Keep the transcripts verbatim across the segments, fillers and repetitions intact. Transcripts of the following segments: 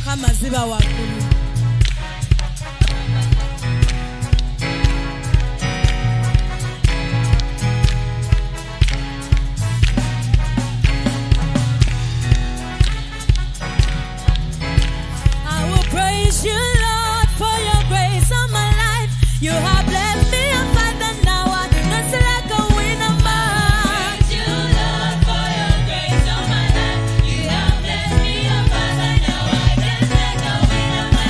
kamaziba waggulu. I will praise you, Lord, for your grace on my life. You have blessed me and Father, now I dance like a winner man. Praise you, Lord, for your grace on my life. You have blessed me and Father, now I dance like a winner man.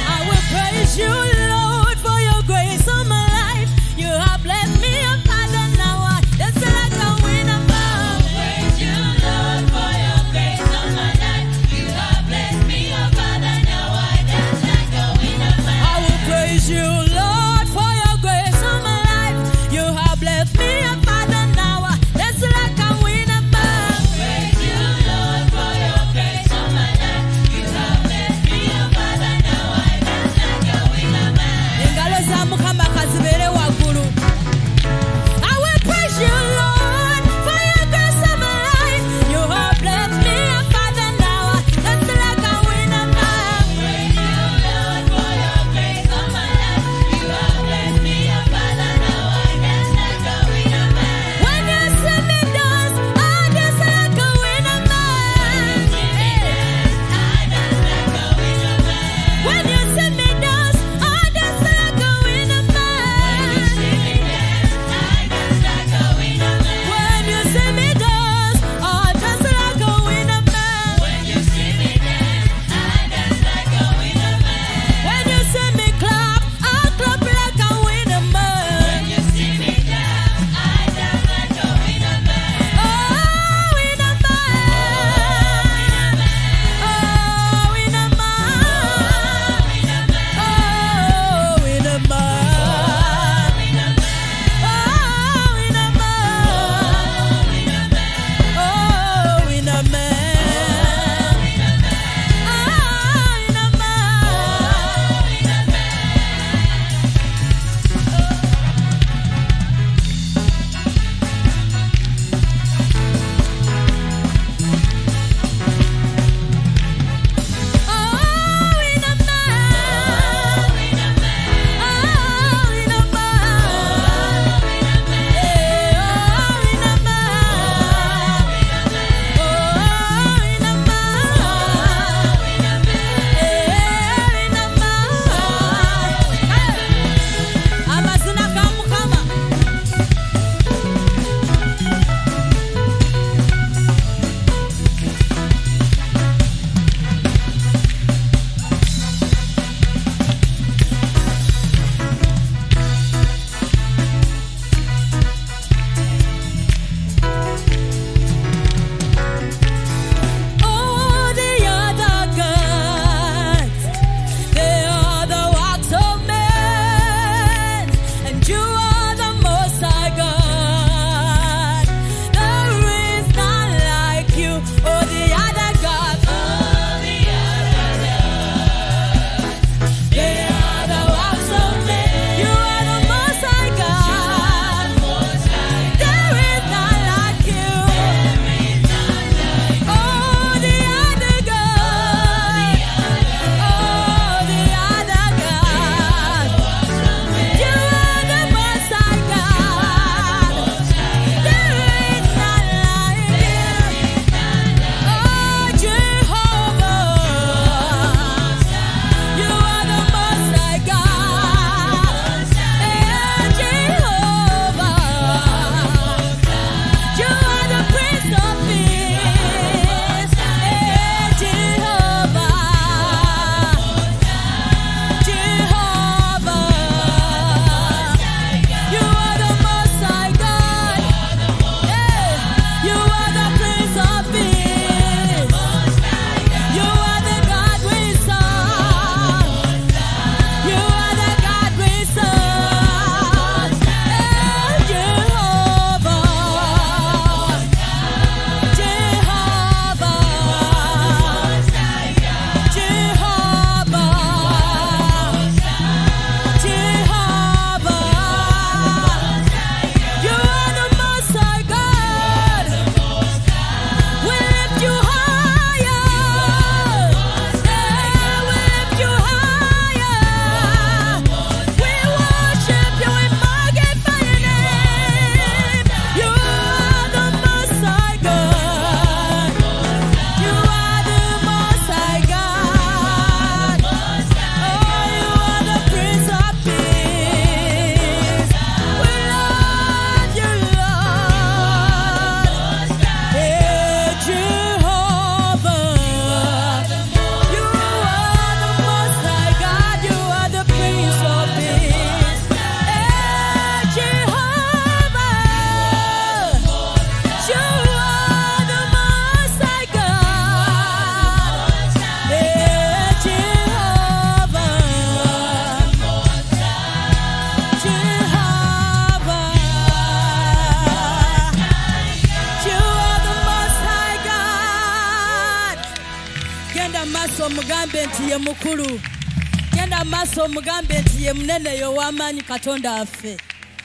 maaso mugambe nti ye mukulu. Genda maaso mugambe nti ye munene yo w'amaanyi Katonda affe.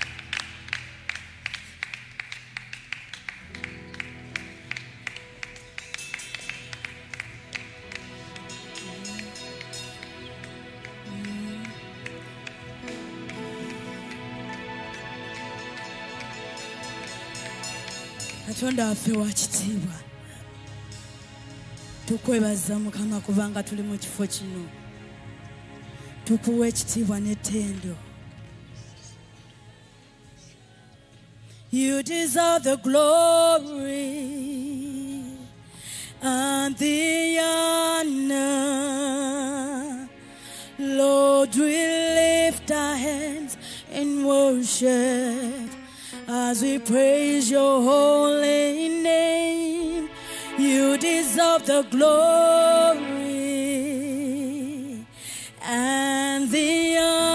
Katonda affe wa kitiibwa. Tukwebaza Mukama kubanga tuli mu kifo kino. Tukuwa ekitiibwa n'ettendo. You deserve the glory and the honor. Lord, we lift our hands in worship as we praise your holy name. You deserve the glory and the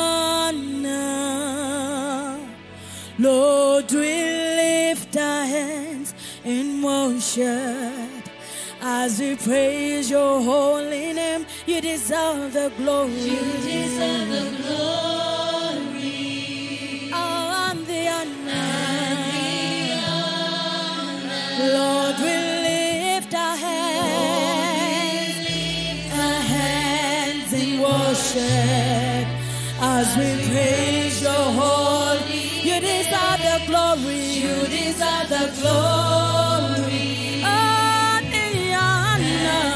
honor. Lord, we lift our hands in worship as we praise your holy name. You deserve the glory. You deserve the glory and the honor. and the honor. Lord, we lift our hands, our hands in worship as we praise your holy. You deserve the glory. You deserve the glory. And the honor.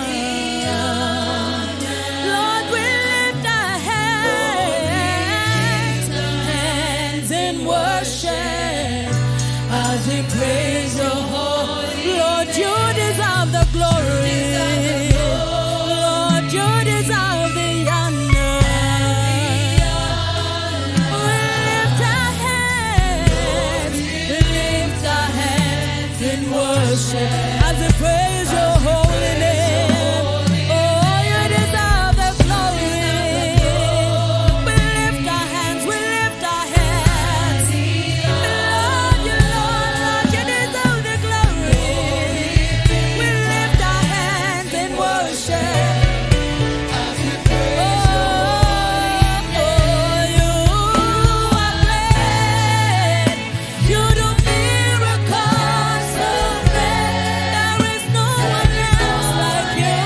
Lord, we lift our hands, hands in worship as we praise your holy. Lord, you deserve the glory. Lord, you deserve the honor. We lift our hands, we lift our hands in worship as we praise your holy name. Oh, you deserve the glory. We lift our hands, we lift our hands. Lord, you, Lord, Lord, you deserve the glory. We lift our hands in worship. Oh, oh, you are great. You do miracles so great. There is no one else like you.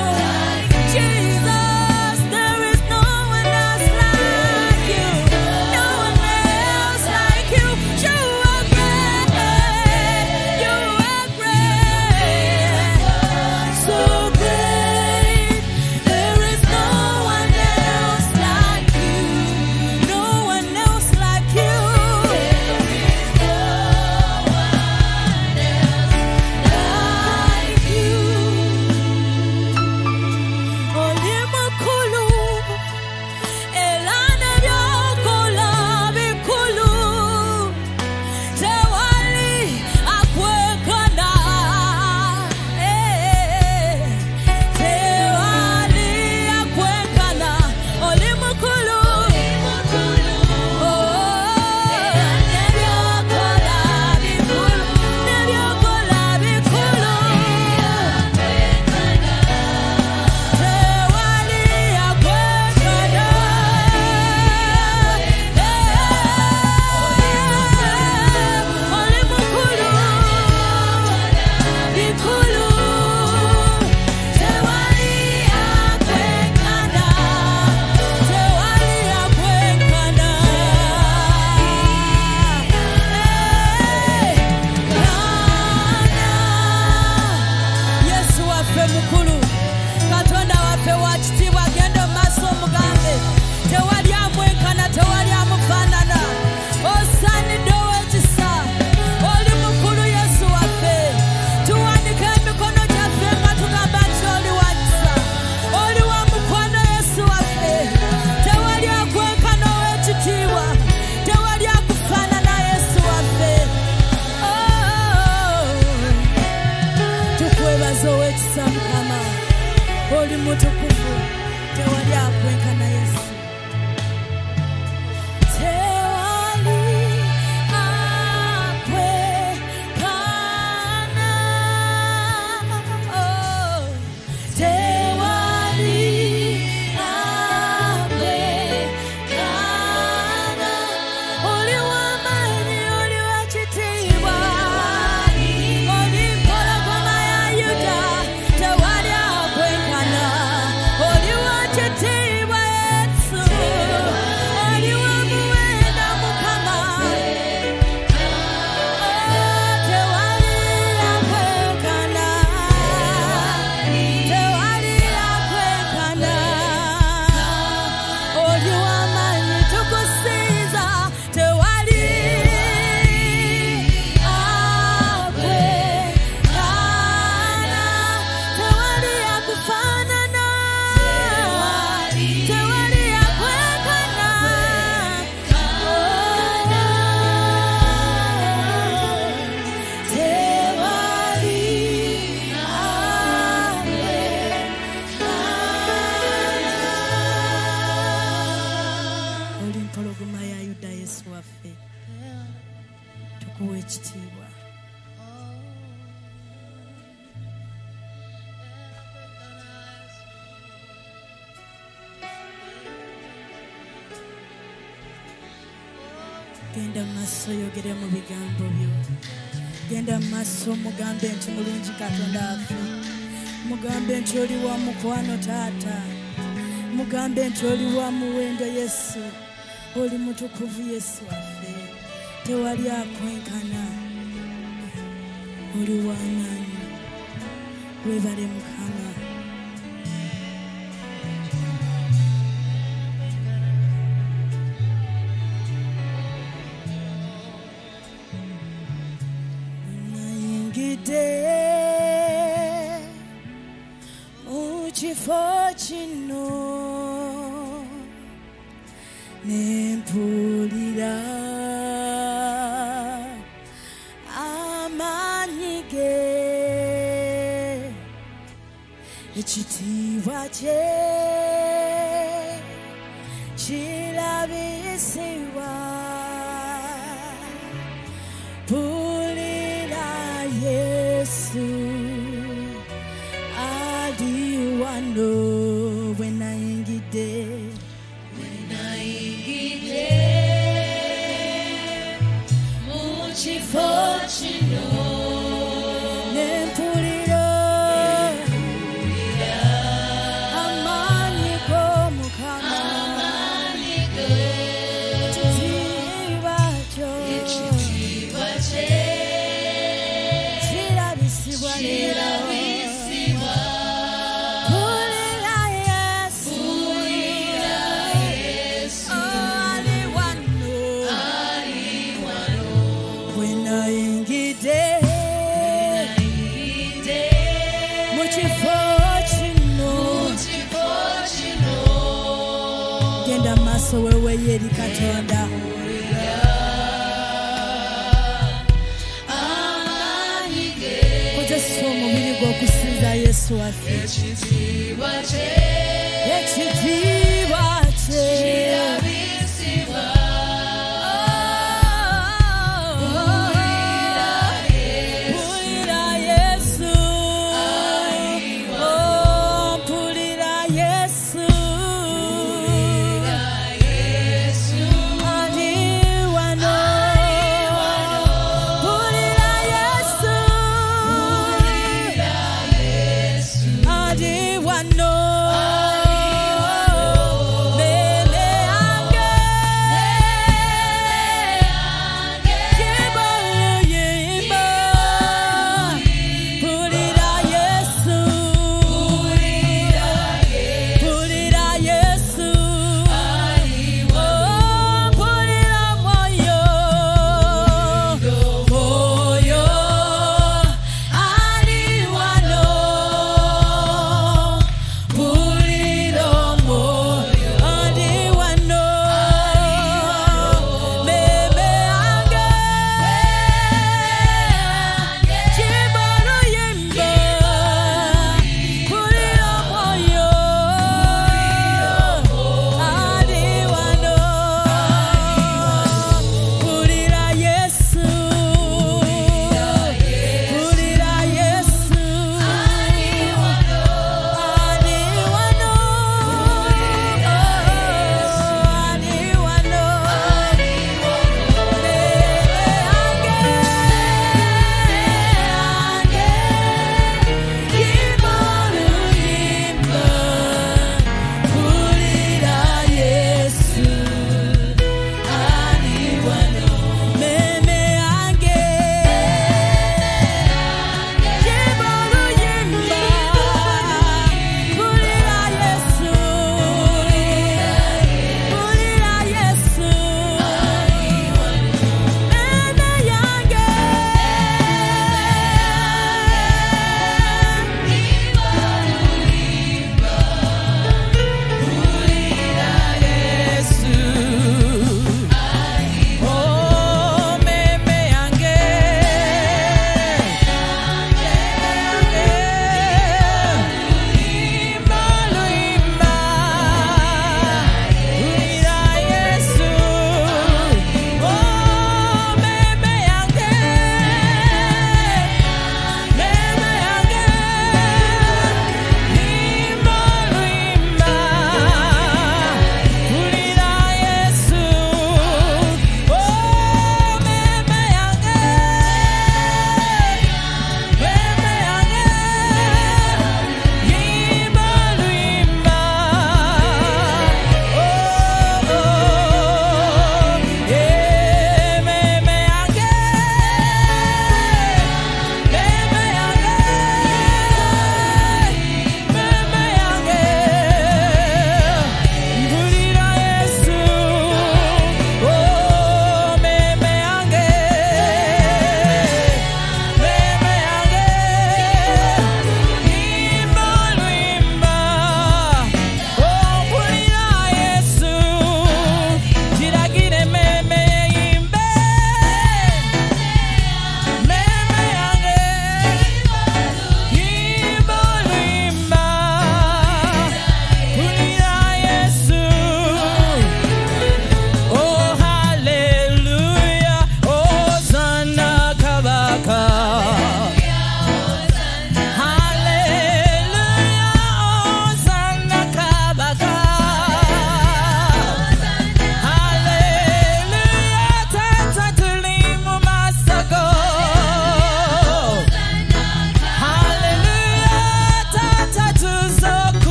Jesus, there is no one else like you. No one else like you. You are great. You are great. So great. There is no one else like you. No one else like you. Like you. Oli mukulu, elana byokola bikulu. Tewali akwekana, eh. Tewali akwekana, oli mukulu. Oh, nebyokola bikulu, nebyokola bikulu. Tewali akwekana, oli mukulu, bikulu. Tewali akwekana, tewali akwekana. Yesu waffe mukulu, Katonda waffe wa kitiibwa, agenda mu maaso mugambe tewali amwenkana, tewali amufaanana. Osaanidde ow'ekisa, oli mukulu Yesu waffe. Tuwanika emikono gyaffe nga tugamba nti oli wa kisa, oli wa mukwano Yesu waffe. Tewali akwenkana ow'ekitiibwa, tewali akufaanana Yesu waffe. Oh, tukwebaza ow'ekisa Mukama, oli mutukuvu, tewali akwenkana Yesu. Tewali akwekana, oh, tewali Genda maso yogere mu bigambo byo. Genda maso mugambe nti mulungi Katonda afe. Mugambe nti oli wa mukwano taata. Mugambe nti oli wa muwendo Yesu. Oli mutukuvu Yesu afe. Tewali akwenkana. Oli w'amaanyi. Weebale Mukama. Mukifo kino nempulira amaanyi ge ekitiibwa kye kirabisibwa pulira Yesu adi wano when I ingide when I ingide mukifo kino nempulira amaanyi g'Omukama amaanyi ge ekitiibwa kyo ekitiibwa kye kirabisibwa leero kirabisibwa pulira Yesu pulira Yesu ali wano ali wano when I ingide ingide mukifo kino mukifo kino genda maaso weeweeyo eri Katonda amaanyi ge kozesa omubiri gw'okusinza Yesu waffe ekitiibwa kye ekitiibwa kye kirabisibwa mpulira Yesu Oh, mpulira Yesu Yesu ali wano mpulira Yesu Yesu ali wano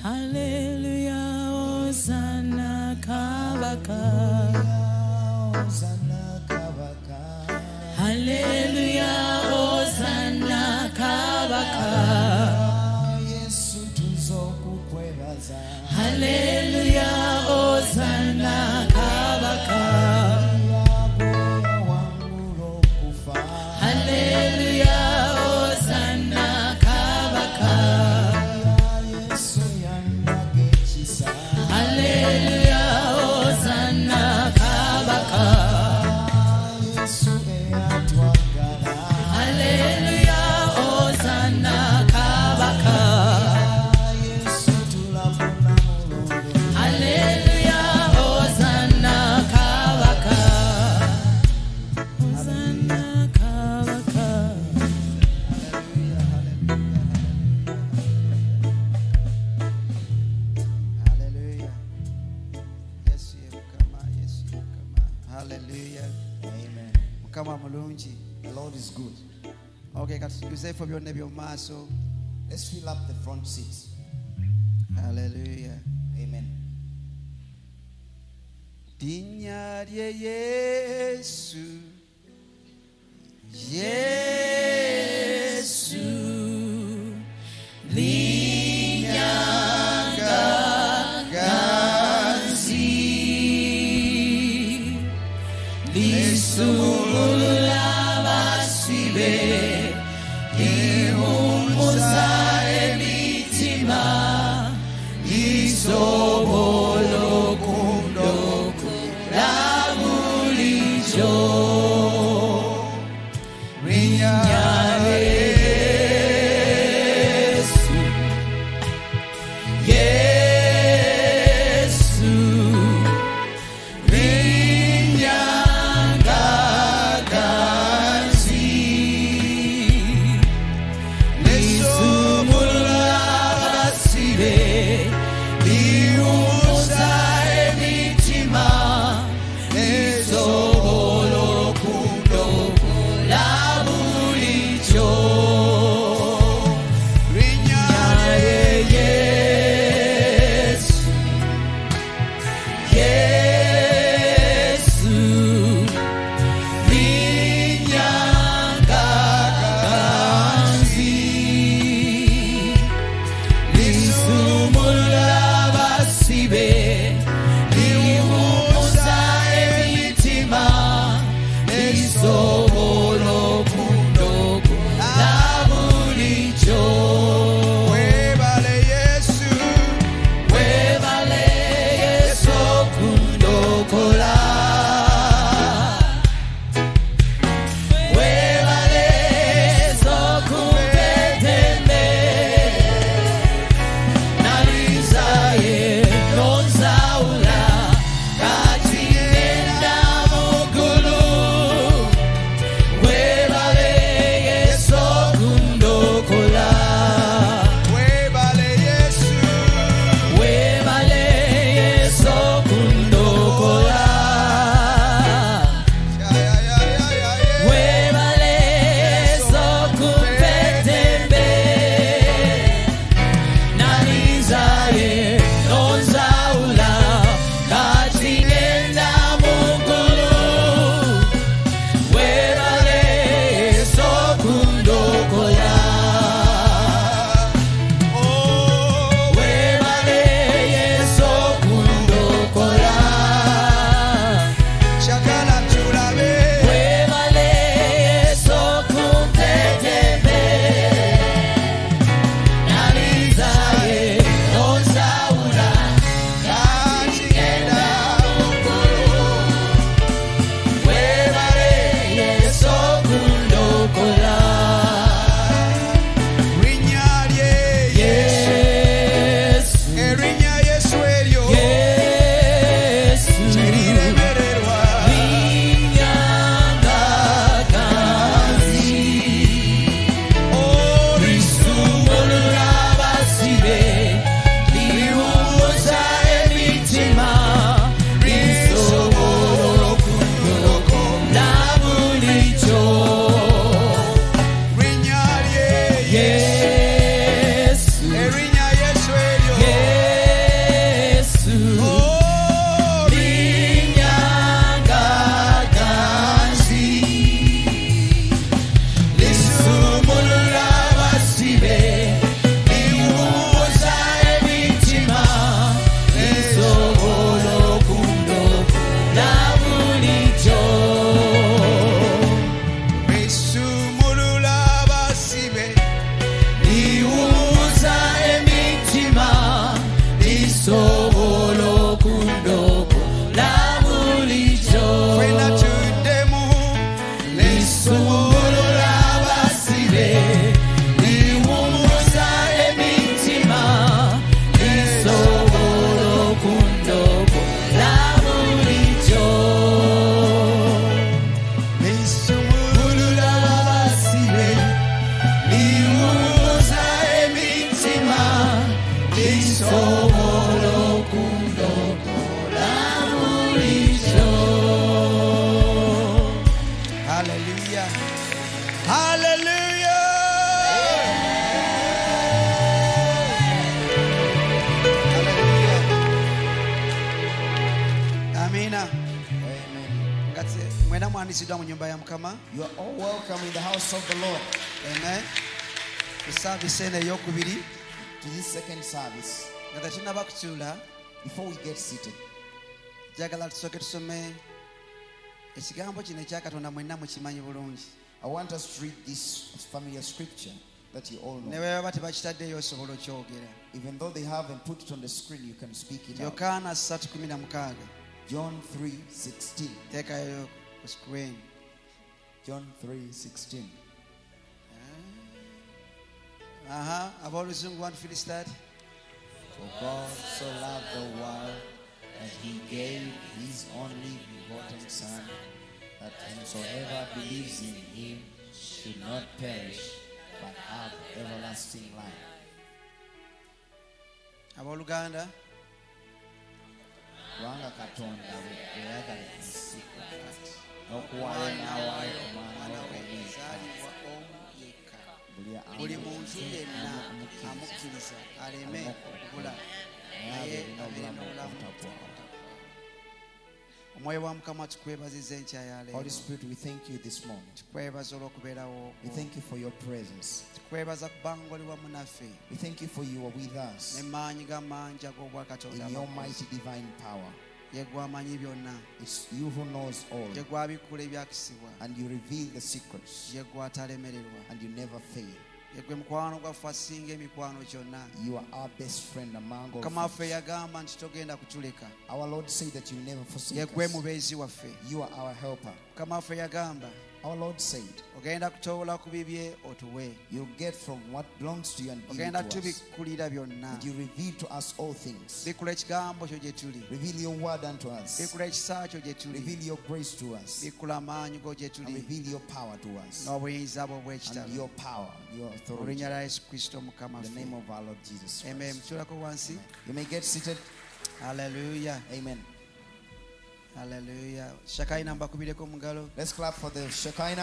Hallelujah, Hosanna Kabaka. Hosanna Kabaka. Hallelujah, Hosanna Kabaka. Yesu tuzokukwebaza. Hallelujah, Hosanna Kabaka. Hallelujah, Hosanna Kabaka. Hallelujah, Hosanna Kabaka. Hallelujah, Hosanna Kabaka. Hallelujah, Hosanna Kabaka. Hosanna Kabaka. Hallelujah. Yes, you come on. Yes, you come on. Hallelujah. Amen. Come on, Mulunji. The Lord is good. Okay, you say from your name, your muscle. Let's fill up the front seats. Hallelujah. Amen. Dinya ye Yesu. Yesu. Linyanga ganzi. Lisulula basibe. Ihumuza emitima. Isobolo kundoko labulijo. Rinya lisobola okundokola bulijjo. Hallelujah. Hallelujah. Hallelujah. Amina. Amen. Ngati mwena mwanisidwa mu nyumba ya Mukama. You are all welcome in the house of the Lord. Amen. Service ene eyokubiri. To this second service, Nga tetunnaba kutuula, before we get seated, njagala tusooke tusome ekigambo kino ekya Katonda mwenna mukimanyi bulungi. I want us to read this familiar scripture that you all Ne know. bwe baba tebakitaddeyo osobola okyogera. Even though they haven't put it on the screen, you can speak it out. Yokaana three sixteen. John three sixteen. Teekayo ku screen. John three sixteen. Aha, ab'oluzungu want to feel start. For God so loved the world that he gave his only begotten Son, that whosoever believes in him should not perish, but have everlasting life. Abooluganda. Kubanga Katonda bwe yayagala ensi n'okuwaayo n'awaayo omwana we omwenzi Zaalibwa omu yekka. buli Buli muntu yenna amukkiriza aleme okubula naye abeere n'obulamu obutaggwaawo. Omwoyo wa Mukama tukwebaziza enkya ya leero. Holy Spirit, we thank you this morning. Tukwebaza olw'okubeerawo. We thank you for your presence. Tukwebaza kubanga oli wamu naffe We thank you for you are with us n'emaanyi g'amaanyi ag'obwakatonda in your amakozi. mighty divine power. Ye gwamanyi byonna, It's you who knows all, ye gwabikula ebyakisibwa, and you reveal the secrets, ye gwatalemererwa, and you never fail. ye gwe mukwano gwaffe asinga emikwano gyonna. You are our best friend among all Mukama waffe friends. yagamba nti togenda kutuleka, Our Lord said that you will never ye forsake gwe us. mubeezi waffe. You are our helper. Mukama waffe yagamba Our Lord said, ogenda kutoola ku bibye otuwe, you'll get from what belongs to you and give it ogenda to us. tubikkulira byonna. And you reveal to us all things. Bikula ekigambo kyo gye tuli, Reveal your word unto us. bikula ekisa kyo gye tuli, Reveal your grace to us. bikula amaanyi go gye And tuli reveal your power to us. n'obuyinza bwo And obw'ekitalo. your power, your Mu authority. linnya la Yesu Kristo Mukama In the ffe. name of our Lord Jesus Amen. Christ. Mutuulako wansi. You may get seated. Hallelujah. Amen. Hallelujah. Shakaina mbakubireko mu ngalo. Let's clap for the Shekinah.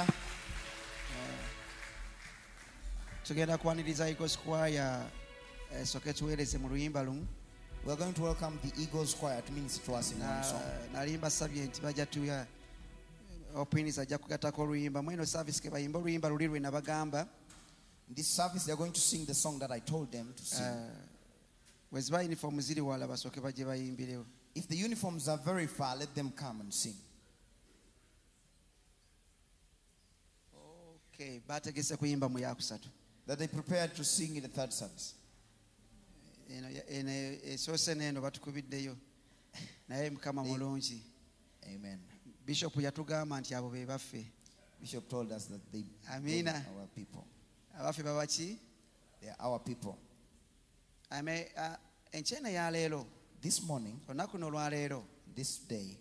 Tugenda kwaniriza Eagles Choir esooke tuweereze mu luyimba lumu. We're going to welcome the Eagles Choir to minister to us in one song. Nali mbasabye nti bajja tuya opinions ajja kugattako oluyimba. Mweno service ke bayimba oluyimba luli lwe nabagamba. In this service, they're going to sing the song that I told them to sing. Bwe ziba uniform ziri wala basooke bajje bayimbirewo. If the uniforms are very far, let them come and sing. Okay, bategese kuyimba mu yakusatu. That they prepared to sing in the third service. Eno eno esoose n'eno batukubiddeyo. Naye Mukama mulungi. Amen. Bishop yatugamba nti abo be baffe. Bishop told us that they, they Amina. are our people. Abaffe babaki? They are our people. Ame enkyene ya leero. This morning, Olunaku no lwaleero. this day,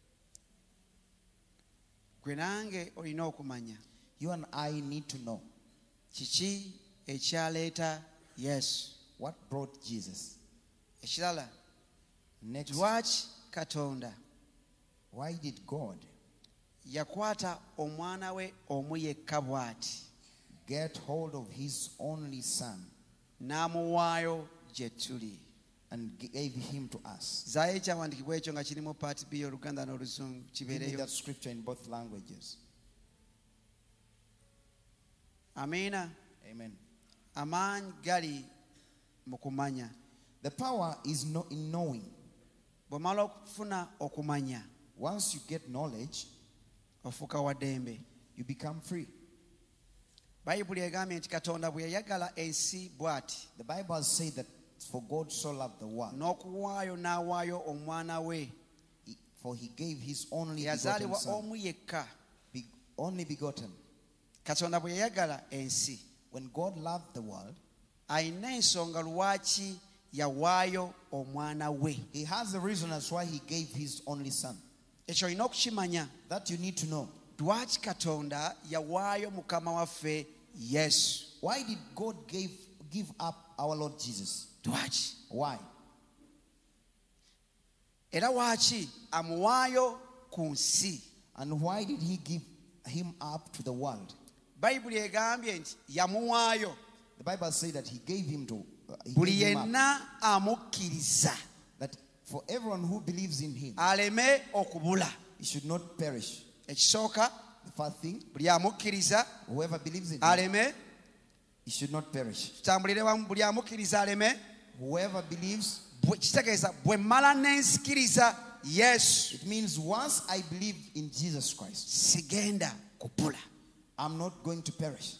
Gwe nange olina okumanya. you and I need to know Kiki ekyaleeta Yesu. what brought Jesus. Ekirala, Next, lwaki Katonda why did God yakwata omwana we omu yekka bw'ati get hold of his only son n'amuwaayo gye tuli? and gave him to us? Zaayo ekyawandiikibwa ekyo nga kirimu part B Oluganda n'Oluzungu Give me kibeereyo. that scripture in both languages. Amiina. Amen. Amaanyi gali mu kumanya. The power is no, in knowing. Bw'omala okufuna okumanya, Once you get knowledge, ofuuka wa ddembe. you become free. Bayibuli egambye nti Katonda bwe yayagala ensi bw'ati The Bible has said that for God so loved the world, n'okuwaayo n'awaayo omwana we he- for he gave his only begotten eyazaalibwa son, omu yekka. be, only begotten. Katonda bwe yayagala ensi, When God loved the world, alina ensonga lwaki yawaayo omwana we. he has a reason as why he gave his only son. Ekyo olina okukimanya. That you need to know. Lwaki Katonda yawaayo Mukama waffe Yesu? Why did God give, give up our Lord Jesus? Lwaki? Why? Era waki amuwaayo ku nsi? And why did he give him up to the world? Bayibuli egambye nti yamuwaayo The Bible says that he gave him to uh, he buli gave him up, yenna amukkiriza that for everyone who believes in him, aleme okubula. he should not perish. Ekisooka, The first thing, buli amukkiriza whoever believes in him, aleme, he should not perish. tutambulire wamu, buli amukkiriza aleme. Whoever believes, Bwe- kitegeeza bwe mmala ne nsikiriza Yesu it means once I believe in Jesus Christ, sigenda kubula. I'm not going to perish.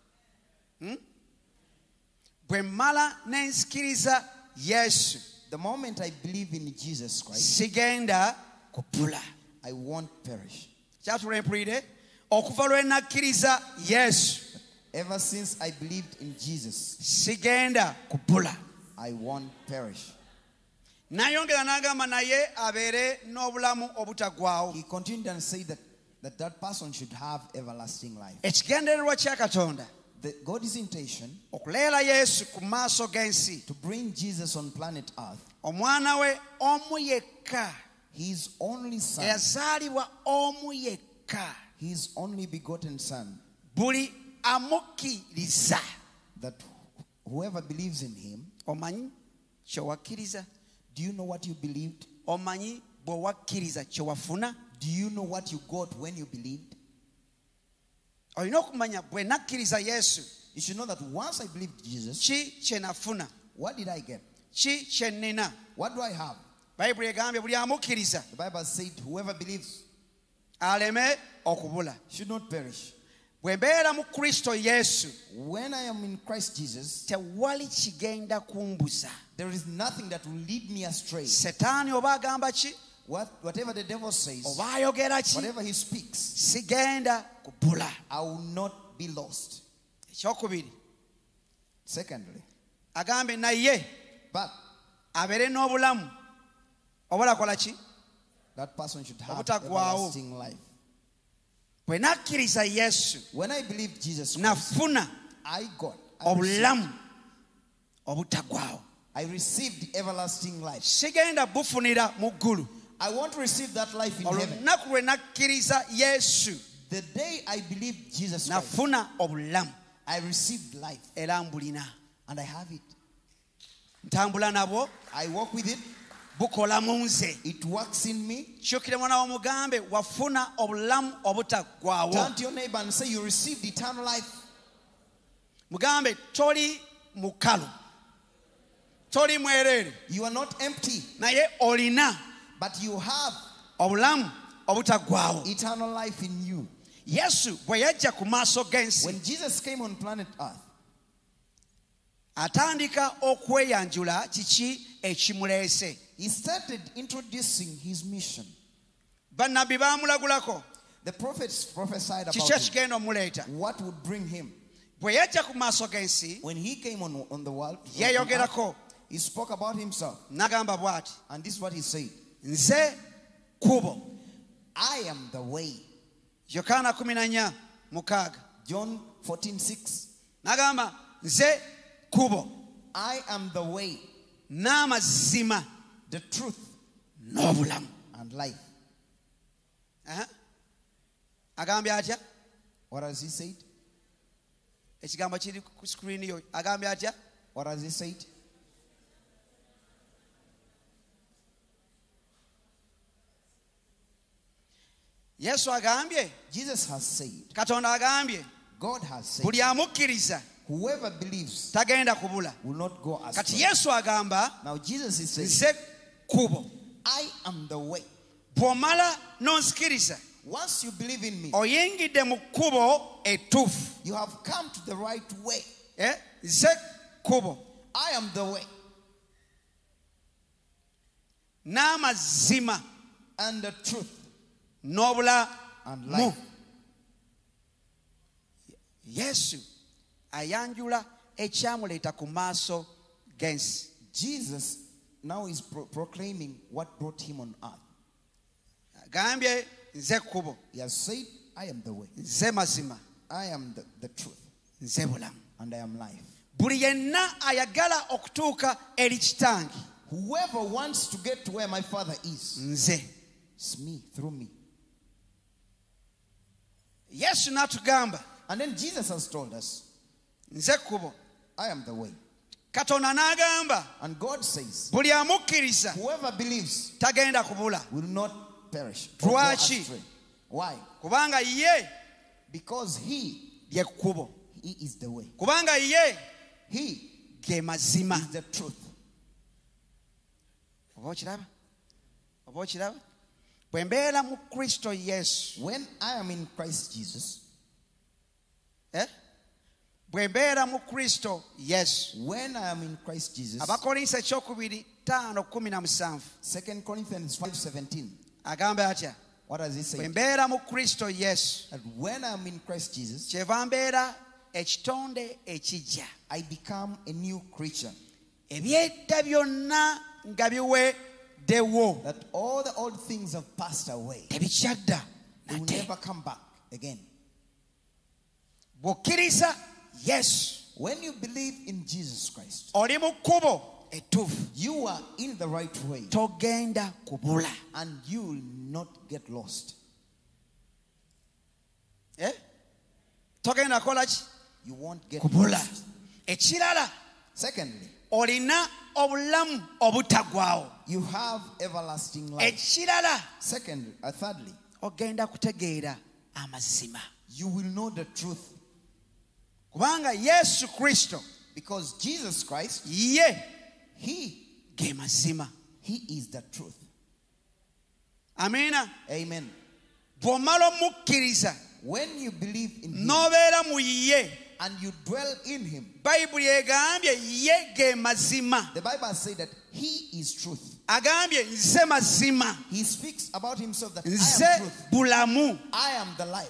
Bwe mmala ne nsikiriza Yesu The moment I believe in Jesus Christ, sigenda kubula. I won't perish. Kyatulempulire okuva lwe nakkiriza Yesu Ever since I believed in Jesus, sigenda kubula. I won't perish. Nayongera n'agamba naye abeere n'obulamu obutaggwaawo. He continued and said that that, that person should have everlasting life. Ekigendererwa kya Katonda The, God's intention okuleera Yesu ku maaso g'ensi, to bring Jesus on planet Earth, omwana we omu yekka, his only son, eyazaalibwa omu yekka, his only begotten son, buli amukkiriza. that whoever believes in him, Omanyi kye wakkiriza? do you know what you believed? Omanyi bwe wakkiriza kye wafuna? Do you know what you got when you believed? Olina okumanya bwe nakkiriza Yesu, You should know that once I believed Jesus, ki kye nafuna, what did I get? ki kye nnina. What do I have? Bayibuli egambye buli amukkiriza The Bible said whoever believes aleme okubula. should not perish. Bwe mbeera mu Kristo Yesu, When I am in Christ Jesus, tewali kigenda kumbuza. there is nothing that will lead me astray. Setaani oba agamba ki, What, whatever the devil says, oba ayogera ki, whatever he speaks, sigenda kubula. I will not be lost. Ekyokubiri, Secondly, agambe naye but abeere n'obulamu obulakola ki, that person should have Obutaggwaawo. everlasting life. bwe nakkiriza Yesu When I believed Jesus Christ, nafuna I got, I received, obulamu obutaggwaawo. I received everlasting life. Sigenda bufunira mu ggulu. I want to receive that life in heaven. Olunaku lwe nakkiriza Yesu The day I believed Jesus Christ, nafuna obulamu I received life era mbulina. and I have it. Ntambula nabwo, I walk with it. bukola mu nze. It works in me. Kyokire mwana wa mugambe wafuna obulamu obutaggwaawo. Turn to your neighbor and say you received eternal life. Mugambe toli mukalu, toli mwereere, You are not empty, naye olina but you have obulamu obutaggwaawo. eternal life in you. Yesu bwe yajja ku maaso g'ensi, When Jesus came on planet Earth, atandika okweyanjula kiki ekimuleese. he started introducing his mission. Bannabbi baamulagulako The prophets prophesied kiki about him, ekigenda omuleeta. what would bring him. Bwe yajja ku maaso g'ensi, When he came on, on the world, on earth, yeeyogerako he spoke about himself. n'agamba bw'ati, And this is what he said. nze kkubo. I am the way. Yokaana kumi na nnya mukaaga John fourteen six. n'agamba nze kkubo I am the way, n'amazima the truth, n'obulamu. and life. Aha. Agambye atya? What has he said? Ekigambo kiri ku screen yo agambye atya? What has he said? Yesu agambye, Jesus has said, Katonda agambye, God has said, buli amukkiriza whoever believes tagenda kubula. will not go Kati astray. Yesu agamba, Now Jesus is saying, nze kkubo. I am the way. Bw'omala n'onsikiriza, Once you believe in me, oyingidde mu kkubo ettuufu. you have come to the right way. Eh? Nze kkubo I am the way n'amazima and the truth n'obulamu. and life. Yesu ayanjula ekyamuleeta ku maaso g'ensi. Jesus now is pro- proclaiming what brought him on earth. Agambye nze kkubo, He has said, I am the way, nze mazima, I am the, the truth, nze bulamu. and I am life. buli yenna ayagala okutuuka eri kitange Whoever wants to get to where my Father is, nze. it's me, through me. Yesu n'atugamba And then Jesus has told us, nze kkubo. I am the way. Katonda n'agamba And God says, buli amukkiriza whoever believes tagenda kubula. will not perish or go Lwaki? astray. Why? Kubanga ye Because he, lye kkubo. he is the way. Kubanga ye He ge mazima. is the truth. Oba okiraba? Oba okiraba? Bwe mbeera mu Kristo Yesu. When I am in Christ Jesus, Eh? Bwe mbeera mu Kristo Yesu. when I am in Christ Jesus, Abakolinso ekyokubiri ttaano kumi na musanvu Second Corinthians five seventeen, agamba atya? what does it Bwe say? mbeera mu Kristo Yesu. That when I am in Christ Jesus, Kyeva mbeera ekitonde ekijja. I become a new creature. Ebyedda byonna nga biweddewo. That all the old things have passed away. Tebikyadda They will nate. never come back again. Bw'okkiriza Yesu When you believe in Jesus Christ, oli mu kkubo ettuufu. you are in the right way Togenda kubula. and you will not get lost. Eh? Togenda kola ki? You won't get Kubula. lost. Ekirala Secondly, olina obulamu obutagwawo. you have everlasting life. Ekirala Secondly, uh, thirdly, ogenda kutegeera amazima. you will know the truth. Kubanga Yesu Kristo Because Jesus Christ, ye He, ge mazima. He is the truth. Amiina. Amen. Bw'omala omukkiriza When you believe in Him n'obeera mu ye, and you dwell in Him, Bayibuli egambye ye ge mazima. the Bible says that He is truth. Agambye nze mazima. He speaks about Himself that I am Nze truth. bulamu. I am the life.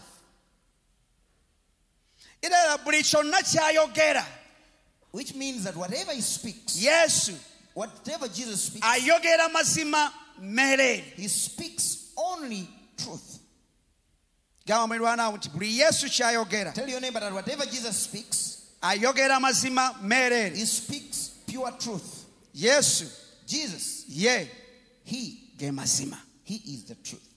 Era buli kyonna ky'ayogera Which means that whatever He speaks, Yesu whatever Jesus speaks, ayogera mazima mereere. He speaks only truth. Gamba mulwanaawo nti buli Yesu ky'ayogera Tell your neighbor that whatever Jesus speaks, ayogera mazima mereere. He speaks pure truth. Yesu Jesus, ye He, ge mazima. He is the truth.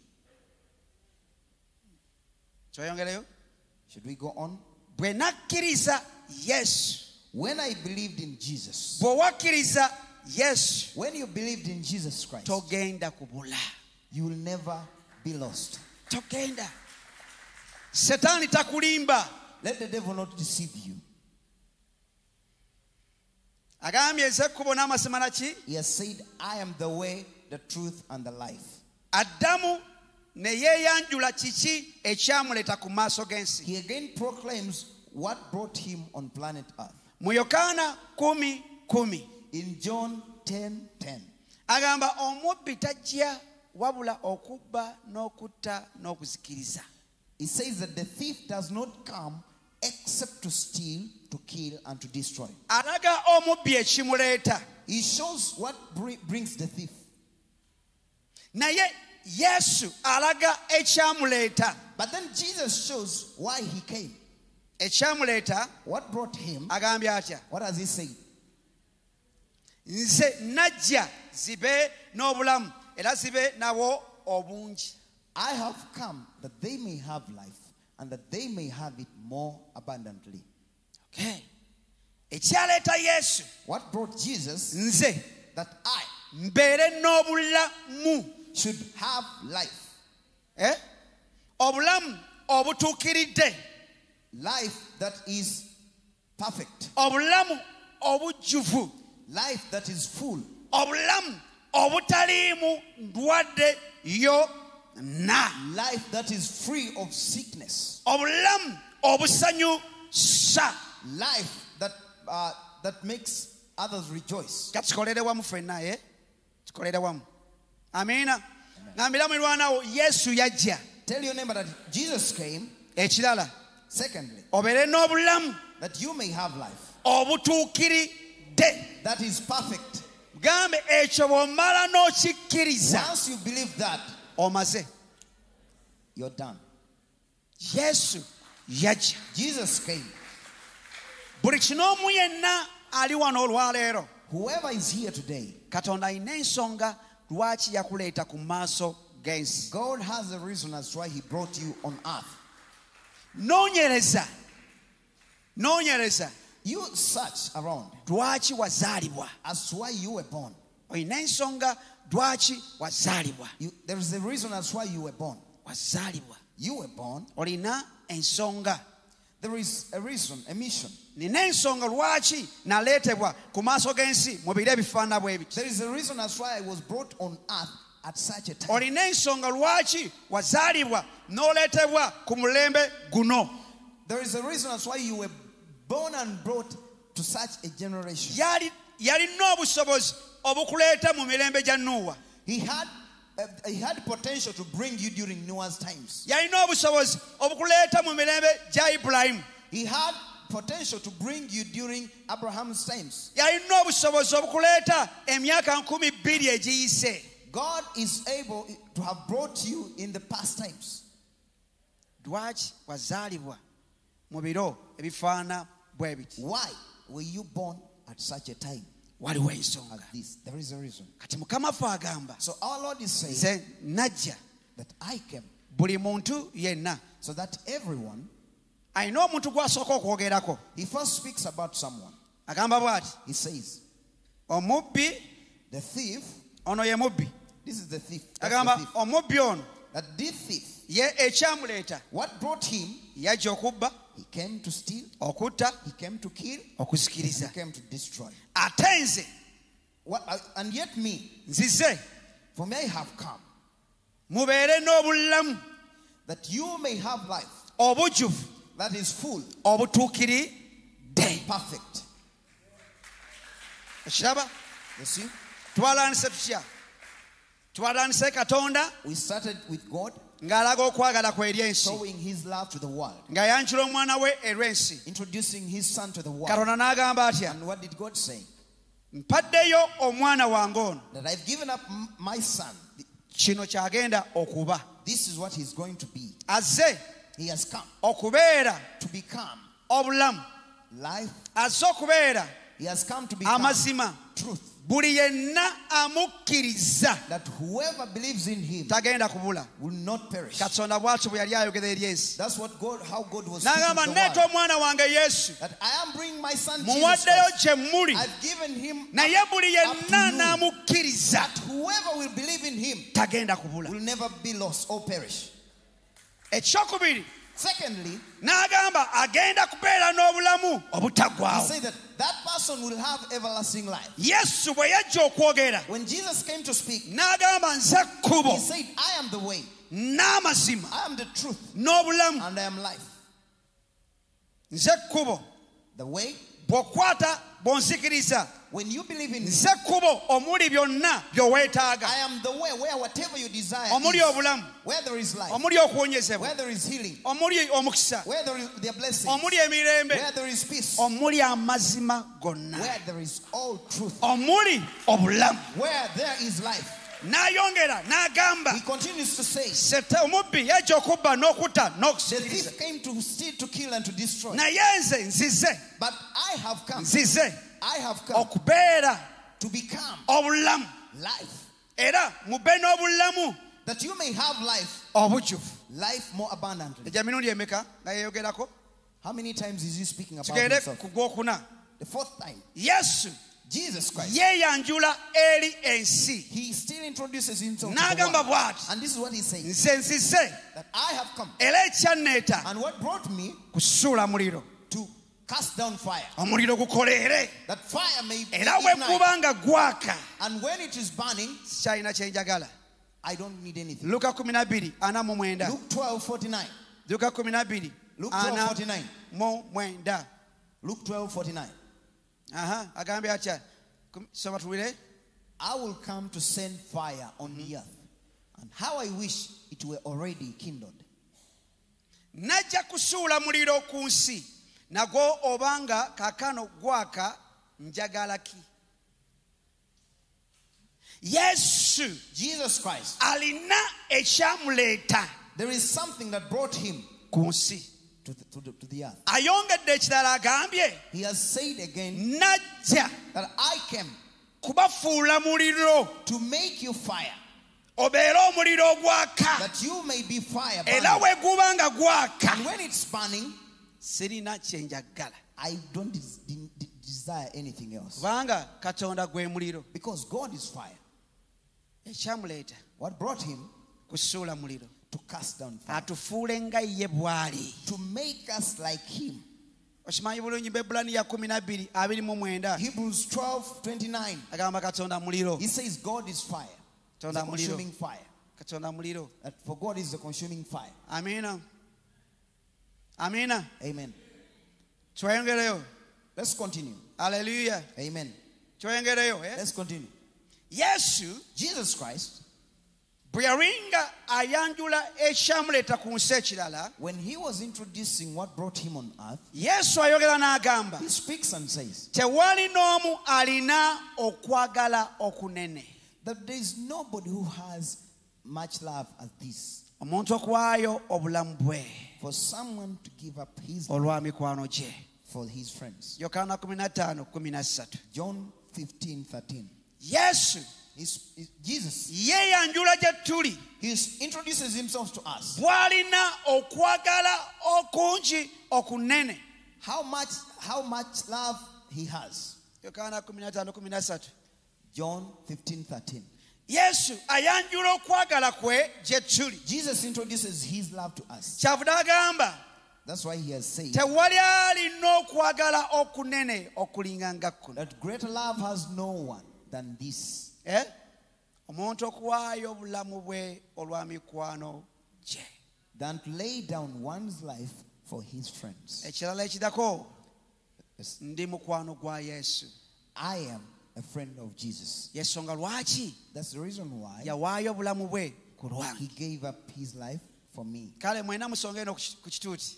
Ky'oyongereyo? Should we go on? Bwe nakkiriza Yesu, When I believed in Jesus, bwe wakkiriza Yesu, when you believed in Jesus Christ, togenda kubula. you will never be lost. Togenda. Setaani takulimba. Let the devil not deceive you. Agambye nze ekkubo n'amazima naki? He has said, I am the way, the truth, and the life. Addamu ne yeeyanjula kiki ekyamuleeta ku maaso g'ensi. He again proclaims what brought him on planet Earth. Mu Yokaana kumi kumi In John ten ten, agamba omubbi tajja wabula okubba n'okutta n'okuzikiriza. he says that the thief does not come except to steal, to kill, and to destroy. Alaga omubbi ekimuleeta. He shows what br- brings the thief. Naye Yesu alaga ekyamuleeta. But then Jesus shows why he came. Ekyamuleeta What brought him? agambye atya? What does he say? Nze najja zibe n'obulamu era zibe nawo obungi. I have come that they may have life and that they may have it more abundantly. Okay. Ekyaleeta Yesu What brought Jesus? nze That I mbeere n'obulamu. should have life. Eh? Obulamu obutuukiridde. Life that is perfect. Obulamu obujjuvu. Life that is full. Obulamu obutaliimu ndwadde yonna. Life that is free of sickness. Obulamu obusanyusa. Life that uh, that makes others rejoice. Katukolere wamu ffenna ye. Tukolere wamu. Amiina. Ngambira mulwanawo Yesu yajja. Tell your neighbor that Jesus came. Ekirala. Secondly, Obeere n'obulamu that you may have life obutuukiridde. that is perfect. Gambe ekyo bw'omala n'okikkiriza Once you believe that, omaze. you're done. Yesu yajja. Jesus came. buli kinoomu yenna ali wano olwaleero whoever is here today, katonda alina ensonga lwaki yakuleeta ku maaso g'ensi. God has a reason as to why he brought you on earth. Noonyereza noonyereza You search around lwaki wazaalibwa. as to why you were born. Olina ensonga lwaki wazaalibwa. You, there is a reason as to why you were born. Wazaalibwa. You were born. Olina ensonga. There is a reason, a mission. Nina ensonga lwaki naleetebwa ku maaso g'ensi mu biro ebifaanana bwe biti. There is a reason as to why I was brought on earth at such a time. Olina ensonga lwaki wazaalibwa n'oleetebwa ku mulembe guno. There is a reason as to why you were born and brought to such a generation. Yali yalina obusobozi obukuleeta mu mirembe gya Nuuwa. He had uh, he had potential to bring you during Noah's times. Yalina obusobozi obukuleeta mu mirembe gya Ibulayimu. He had potential to bring you during Abraham's times. Yalina obusobozi obukuleeta emyaka nkumi bbiri egiyise. God is able to have brought you in the past times. Lwaki wazaalibwa mu biro ebifaana bwe biti? Why were you born at such a time Waliwo as ensonga. this? There is a reason. Kati Mukama ffe agamba So our Lord is saying nze najja that I came buli muntu yenna so that everyone, alina omuntu gw'asooka okwogerako. he first speaks about someone. Agamba bw'ati He says, omubbi the thief, ono ye mubbi. this is the thief. That's Agamba the thief. omubbi ono That this thief, ye ekyamuleeta what brought him, yajja okubba, he came to steal, okutta, he came to kill, he okusikiriza. came to destroy. Ate nze What, uh, and yet me, nzize for me I have come, mubeere n'obulamu that you may have life obujjuvu that is full, obutuukiridde. perfect. Okiraba? You see, Twalandise tutya? Twalandise Katonda we started with God ng'alaga okwagala kwe eri ensi, showing his love to the world, nga yanjula omwana we erw'ensi. introducing his son to the world. Katonda n'agamba atya? And what did God say? Mpaddeyo omwana wange ono, That I've given up m- my son. kino kyagenda okuba. This is what he's going to be. Azze He has come okubeera to become obulamu, life. azze okubeera He has come to become amazima. truth. Buli yenna amukkiriza That whoever believes in him tagenda kubula. will not perish. Katonda bw'atyo bwe yali ayogera eri ensi. That's what God, how God was speaking to N'agamba the nneeta world. omwana wange Yesu, That I am bringing my son Jesus muwaddeyo Christ. gye muli, I've given him naye buli up to yenna you. n'amukkiriza That whoever will believe in him tagenda kubula. will never be lost or perish. Ekyokubiri Secondly, n'agamba agenda kubeera n'obulamu he obutaggwaawo. said that that person will have everlasting life. Yesu bwe yajja okwogera When Jesus came to speak, n'agamba nze kkubo he said, I am the way, n'amazima I am the truth, n'obulamu. and I am life. Nze kkubo The way, bw'okwata bw'onzikiriza, when you believe in me, nze kkubo omuli byonna by'oweetaaga, I am the way where whatever you desire omuli is, obulamu, where there is life, omuli okuwonyezebwa, where there is healing, omuli omukisa, where there is their blessing, omuli emirembe, where there is peace, omuli amazima gonna, where there is all truth, omuli obulamu. where there is life. N'ayongera n'agamba He continues to say, sete omubbi yajja okubba n'okutta the n'okusikiriza, thief came to steal, to kill, and to destroy. naye nze nzize But I have come, nzize I have come okubeera to become obulamu, life, era mube n'obulamu that you may have life, obujjuvu. life more abundantly. Ejja mirundi emeka nga yeeyogerako? How many times is he speaking about Tugende himself? ku gwokuna. The fourth time, Yesu Jesus Christ. yeeyanjula eri ensi He still introduces himself to the n'agamba world. bw'ati, And this is what he says, nze nzize that I have come. era ekyanneeta And what brought me kusuula muliro, to cast down fire, omuliro gukoleere, that fire may be era bwe ignited. guba nga gwaka And when it is burning, sikyalina kye njagala. I don't need anything. Luka kumi na bbiri ana mu mwenda. Luke twelve forty-nine. Luka kumi na bbiri Luke twelve ana forty-nine. mu mwenda. Luke twelve forty-nine. Aha, agambye atya? Kum- Soma tuwire. I will come to send fire on the earth. And how I wish it were already kindled. Najja kusuula muliro ku nsi, nagwo obanga kaakano gwaka njagala ki? Yesu Jesus Christ. alina ekyamuleeta There is something that brought him ku nsi. to the, to the, to the earth. ayongedde ekirala agambye He has said again najja that I came kubafuula muliro to make you fire, obeere omuliro ogwaka that you may be fire era burning. bwe guba nga gwaka And when it's burning, sirina kyenjagala I don't des- de- de- desire anything else. kubanga katonda gwe muliro Because God is fire. ekyamuleeta What brought him kusuula muliro to cast down fire? atufuule nga ye bw'ali To make us like him. okimanyi bulungi Bebbulaniya kumi na bbiri abiri mu mwenda Hebrews twelve twenty-nine. agamba katonda muliro He says God is fire. He's a katonda muliro consuming fire. katonda muliro That for God is a consuming fire. amiina amiina Amen. tweyongereyo Let's continue. aleluya Amen. tweyongereyo eh? Let's continue. yesu Jesus Christ, bwe yalinga ayanjula ekyamuleeta ku nsi ekirala when he was introducing what brought him on earth, yesu ayogera n'agamba he speaks and says tewali n'omu alina okwagala okunene that there is nobody who has much love as this. omuntu okuwaayo obulamu bwe For someone to give up his life olwa mikwano gye for his friends. yokaana kumi na ttaano kumi na ssatu John fifteen thirteen. yesu He's, he's- Jesus, yeeyanjula gye tuli he introduces himself to us. bw'alina okwagala okungi okunene How much, how much love he has. yokaana kumi na ttaano kumi na ssatu John fifteen thirteen. yesu ayanjula okwagala kwe gye tuli Jesus introduces his love to us. kyavudde agamba That's why he has said tewali alina okwagala okunene okulinga nga kuno that greater love has no one than this. Eh? omuntu okuwaayo obulamu bwe olwa mikwano gye Than to lay down one's life for his friends. ekirala ekidako Yes. ndi mukwano gwa yesu I am a friend of Jesus. yensonga lwaki That's the reason why yawaayo obulamu bwe ku he lwange gave up his life for me. kale mwena musonga eno ku ki- ku kituuti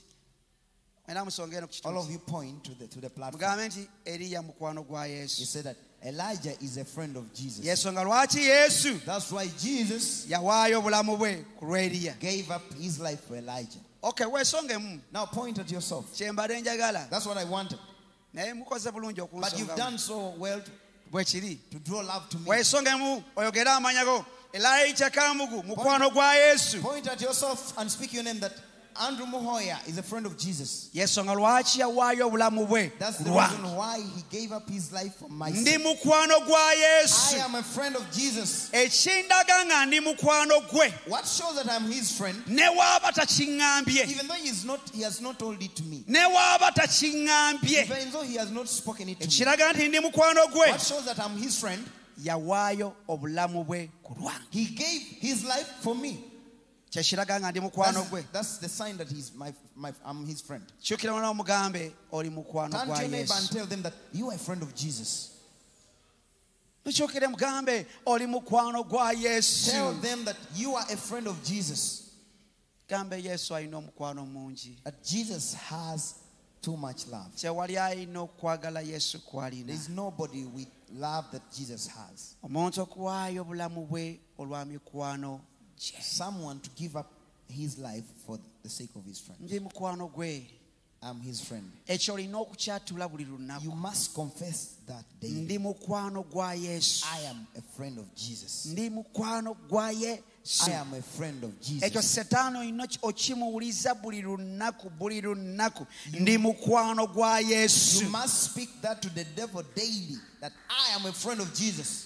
mwena musonga eno ku All of kituuti you point to the to the platform. mugambe nti eriya mukwano gwa He yesu said that Elijah is a friend of Jesus. yensonga lwaki yesu That's why Jesus yawaayo obulamu bwe ku lwa eriya gave up his life for Elijah. okay weesongemu Now point at yourself. kyembadde njagala That's what I wanted. naye mukoze bulungi But you've okunsongamu done so well to, bwe kiri to draw love to me. weesongemu oyogere amanya go Elijah Kamugu mukwano gwa yesu Point at yourself and speak your name that Andrew Muhoya is a friend of Jesus. yensonga lwaki yawaayo obulamu bwe That's ku the lwange reason why he gave up his life for my ndi sake. mukwano gwa I yesu am a friend of Jesus. ekindaga nga ndi mukwano gwe What shows that I'm his friend, ne waaba takiŋŋambye even though he's not, he has not told it to me, ne waaba takiŋŋambye even though he has not spoken it to me. ekiraga nti ndi mukwano gwe What shows that I'm his friend, yawaayo obulamu bwe ku lwange he gave his life for me. kyekiraga nga ndi mukwano gwe That's, that's the sign that he's my, my, I'm his friend. kyukira mwana omugambe oli mukwano Turn gwa to your neighbor and yesu tell them that you are a friend of Jesus. mukyukire mugambe oli mukwano gwa Tell yesu them that you are a friend of Jesus. gambe yesu alina omukwano mungi That Jesus has too much love. kyewali alina okwagala yesu kwalina There is nobody with love that Jesus has. omuntu okuwaayo obulamu bwe olwa mikwano gye Someone to give up his life for the sake of his friend. ndi mukwano gwe I'm his friend. ekyo olina okukyatula buli lunaku You must confess that daily. ndi mukwano gwa yesu I am a friend of Jesus. ndi mukwano gwa yesu I am a friend of ekyo Jesus. setaani olina okimuwuliza buli lunaku buli lunaku ndi mukwano gwa yesu You must speak that to the devil daily. That I am a friend of Jesus.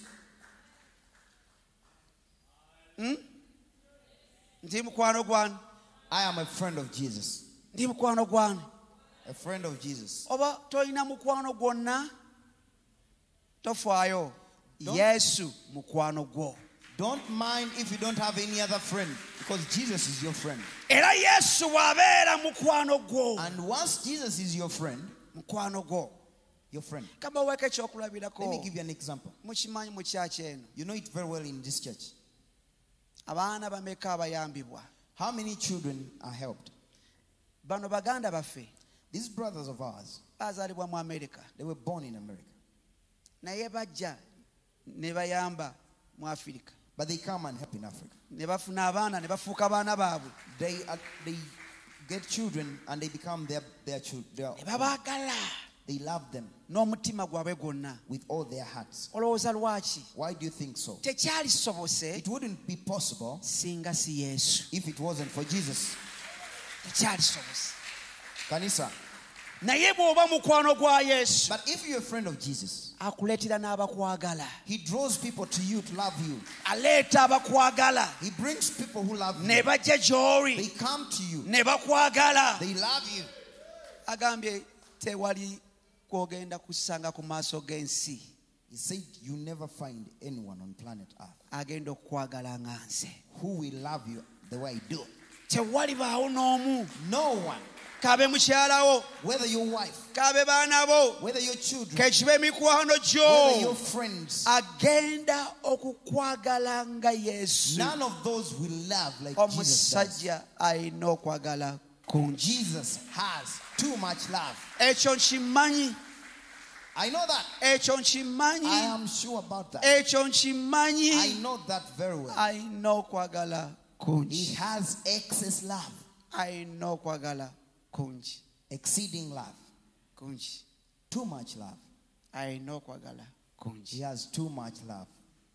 ndi mukwano gwani I am a friend of Jesus. ndi mukwano gwani A friend of Jesus. oba tolina mukwano gwonna tofaayo Don't- yesu mukwano gwo Don't mind if you don't have any other friend, because Jesus is your friend. era yesu bw'abeera mukwano gwo And once Jesus is your friend, mukwano gwo your friend. kabaweeko Let me ekyokulabirako give you an example. mukimanyi mu kyaki eno You know it very well in this church. abaana bameka abayambibwa How many children are helped? bano baganda baffe These brothers of ours, baazaalibwa mu amerika they were born in America. naye bajja ne bayamba mu afirika But they come and help in Africa. ne bafuna abaana ne bafuuka baana baabwe They, are, they get children and they become their their children. ne babaagala They love them n'omutima gwabwe gwonna. with all their hearts. Olowooza lwaki? Why do you think so? Tekyali sobose It wouldn't be possible singa si Yesu. if it wasn't for Jesus. Tekyali sobose. Kanisa. Naye bw'oba mukwano gwa Yesu, But if you're a friend of Jesus, akuleetera n'abakwagala. he draws people to you to love you. Aleeta abakwagala He brings people who love ne you. bajja gy'oli They come to you. ne bakwagala. They love you. Agambye tewali kwogenda kusanga ku maaso g'ensi He said, you never find anyone on planet Earth agenda okukwagala nga nze. who will love you the way I do. Tewalibaawo n'omu, No one, kabe mukyalawo, whether your wife, kabe baana bo, whether your children, kekibe mikwano whether your gyo, friends, agenda okukwagala nga Yesu. none of those will love like Jesus does. Omusajja alina okwagala kungi. Jesus has too much love. Ekyo nkimanyi, I know that. ekyo I nkimanyi, am sure about that. ekyo I nkimanyi. know that very well. Alina okwagala He kungi. has excess love, Alina okwagala kungi. exceeding love, Kungi. too much love. Alina okwagala He kungi. has too much love.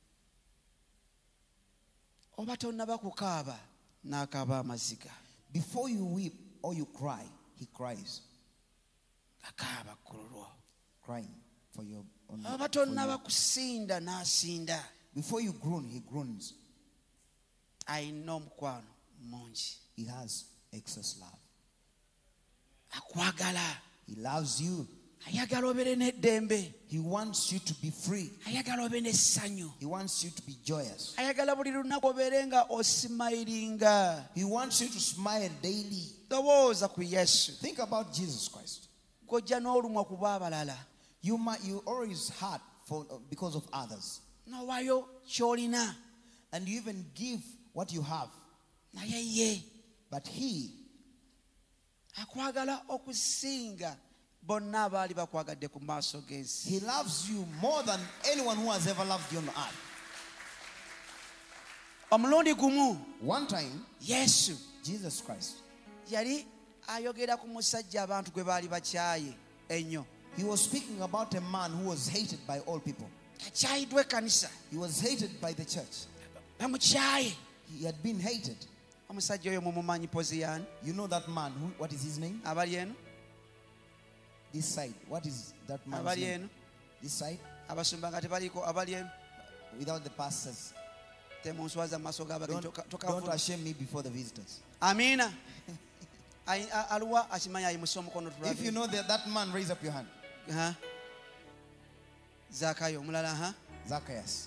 Oba tonnaba kukaaba n'akaaba amaziga. Before you weep or you cry, he cries, Akaaba ku lulwo. crying for your own. Oba for tonnaba you. kusinda n'asinda. Before you groan, he groans. Alina omukwano mungi. He has excess love. Akwagala. He loves you. Ayagala obeere n'eddembe. He wants you to be free. Ayagala obeere n'essanyu. He wants you to be joyous. Ayagala buli lunaku obeere nga osimayiringa. He wants you to smile daily. Lowooza ku Yesu. Think about Jesus Christ. Gojja n'olumwa ku b'abalala. You might you always hurt for because of others, N'owaayo ky'olina. and you even give what you have. Naye ye But he, akwagala okusinga bonna abaali bakwagadde ku maaso g'ensi. he loves you more than anyone who has ever loved you on earth. Omulundi gumu One time, Yesu Jesus Christ, yali ayogera ku musajja abantu gwe baali bakyaye ennyo. he was speaking about a man who was hated by all people. Akyayiddwa ekkanisa. He was hated by the church. Bamukyaye. He had been hated. Omusajja oyo mumumanyi Poziyani? You know that man, who, what is his name? Abali eno? This side. What is that man's Abali name? eno? This side? Abasumba nga tebaliiko abali eno? Without the pastors. Temunswaza mu maaso g'abagenyi. Don't, Toka- don't tokavuma. ashame me before the visitors. Amiina. Ayi- a- Aluwa akimanyi ayimusa omukono tulabe. If you know that, that man, raise up your hand. Ha? Zakayo omulala ha? Zacchaeus.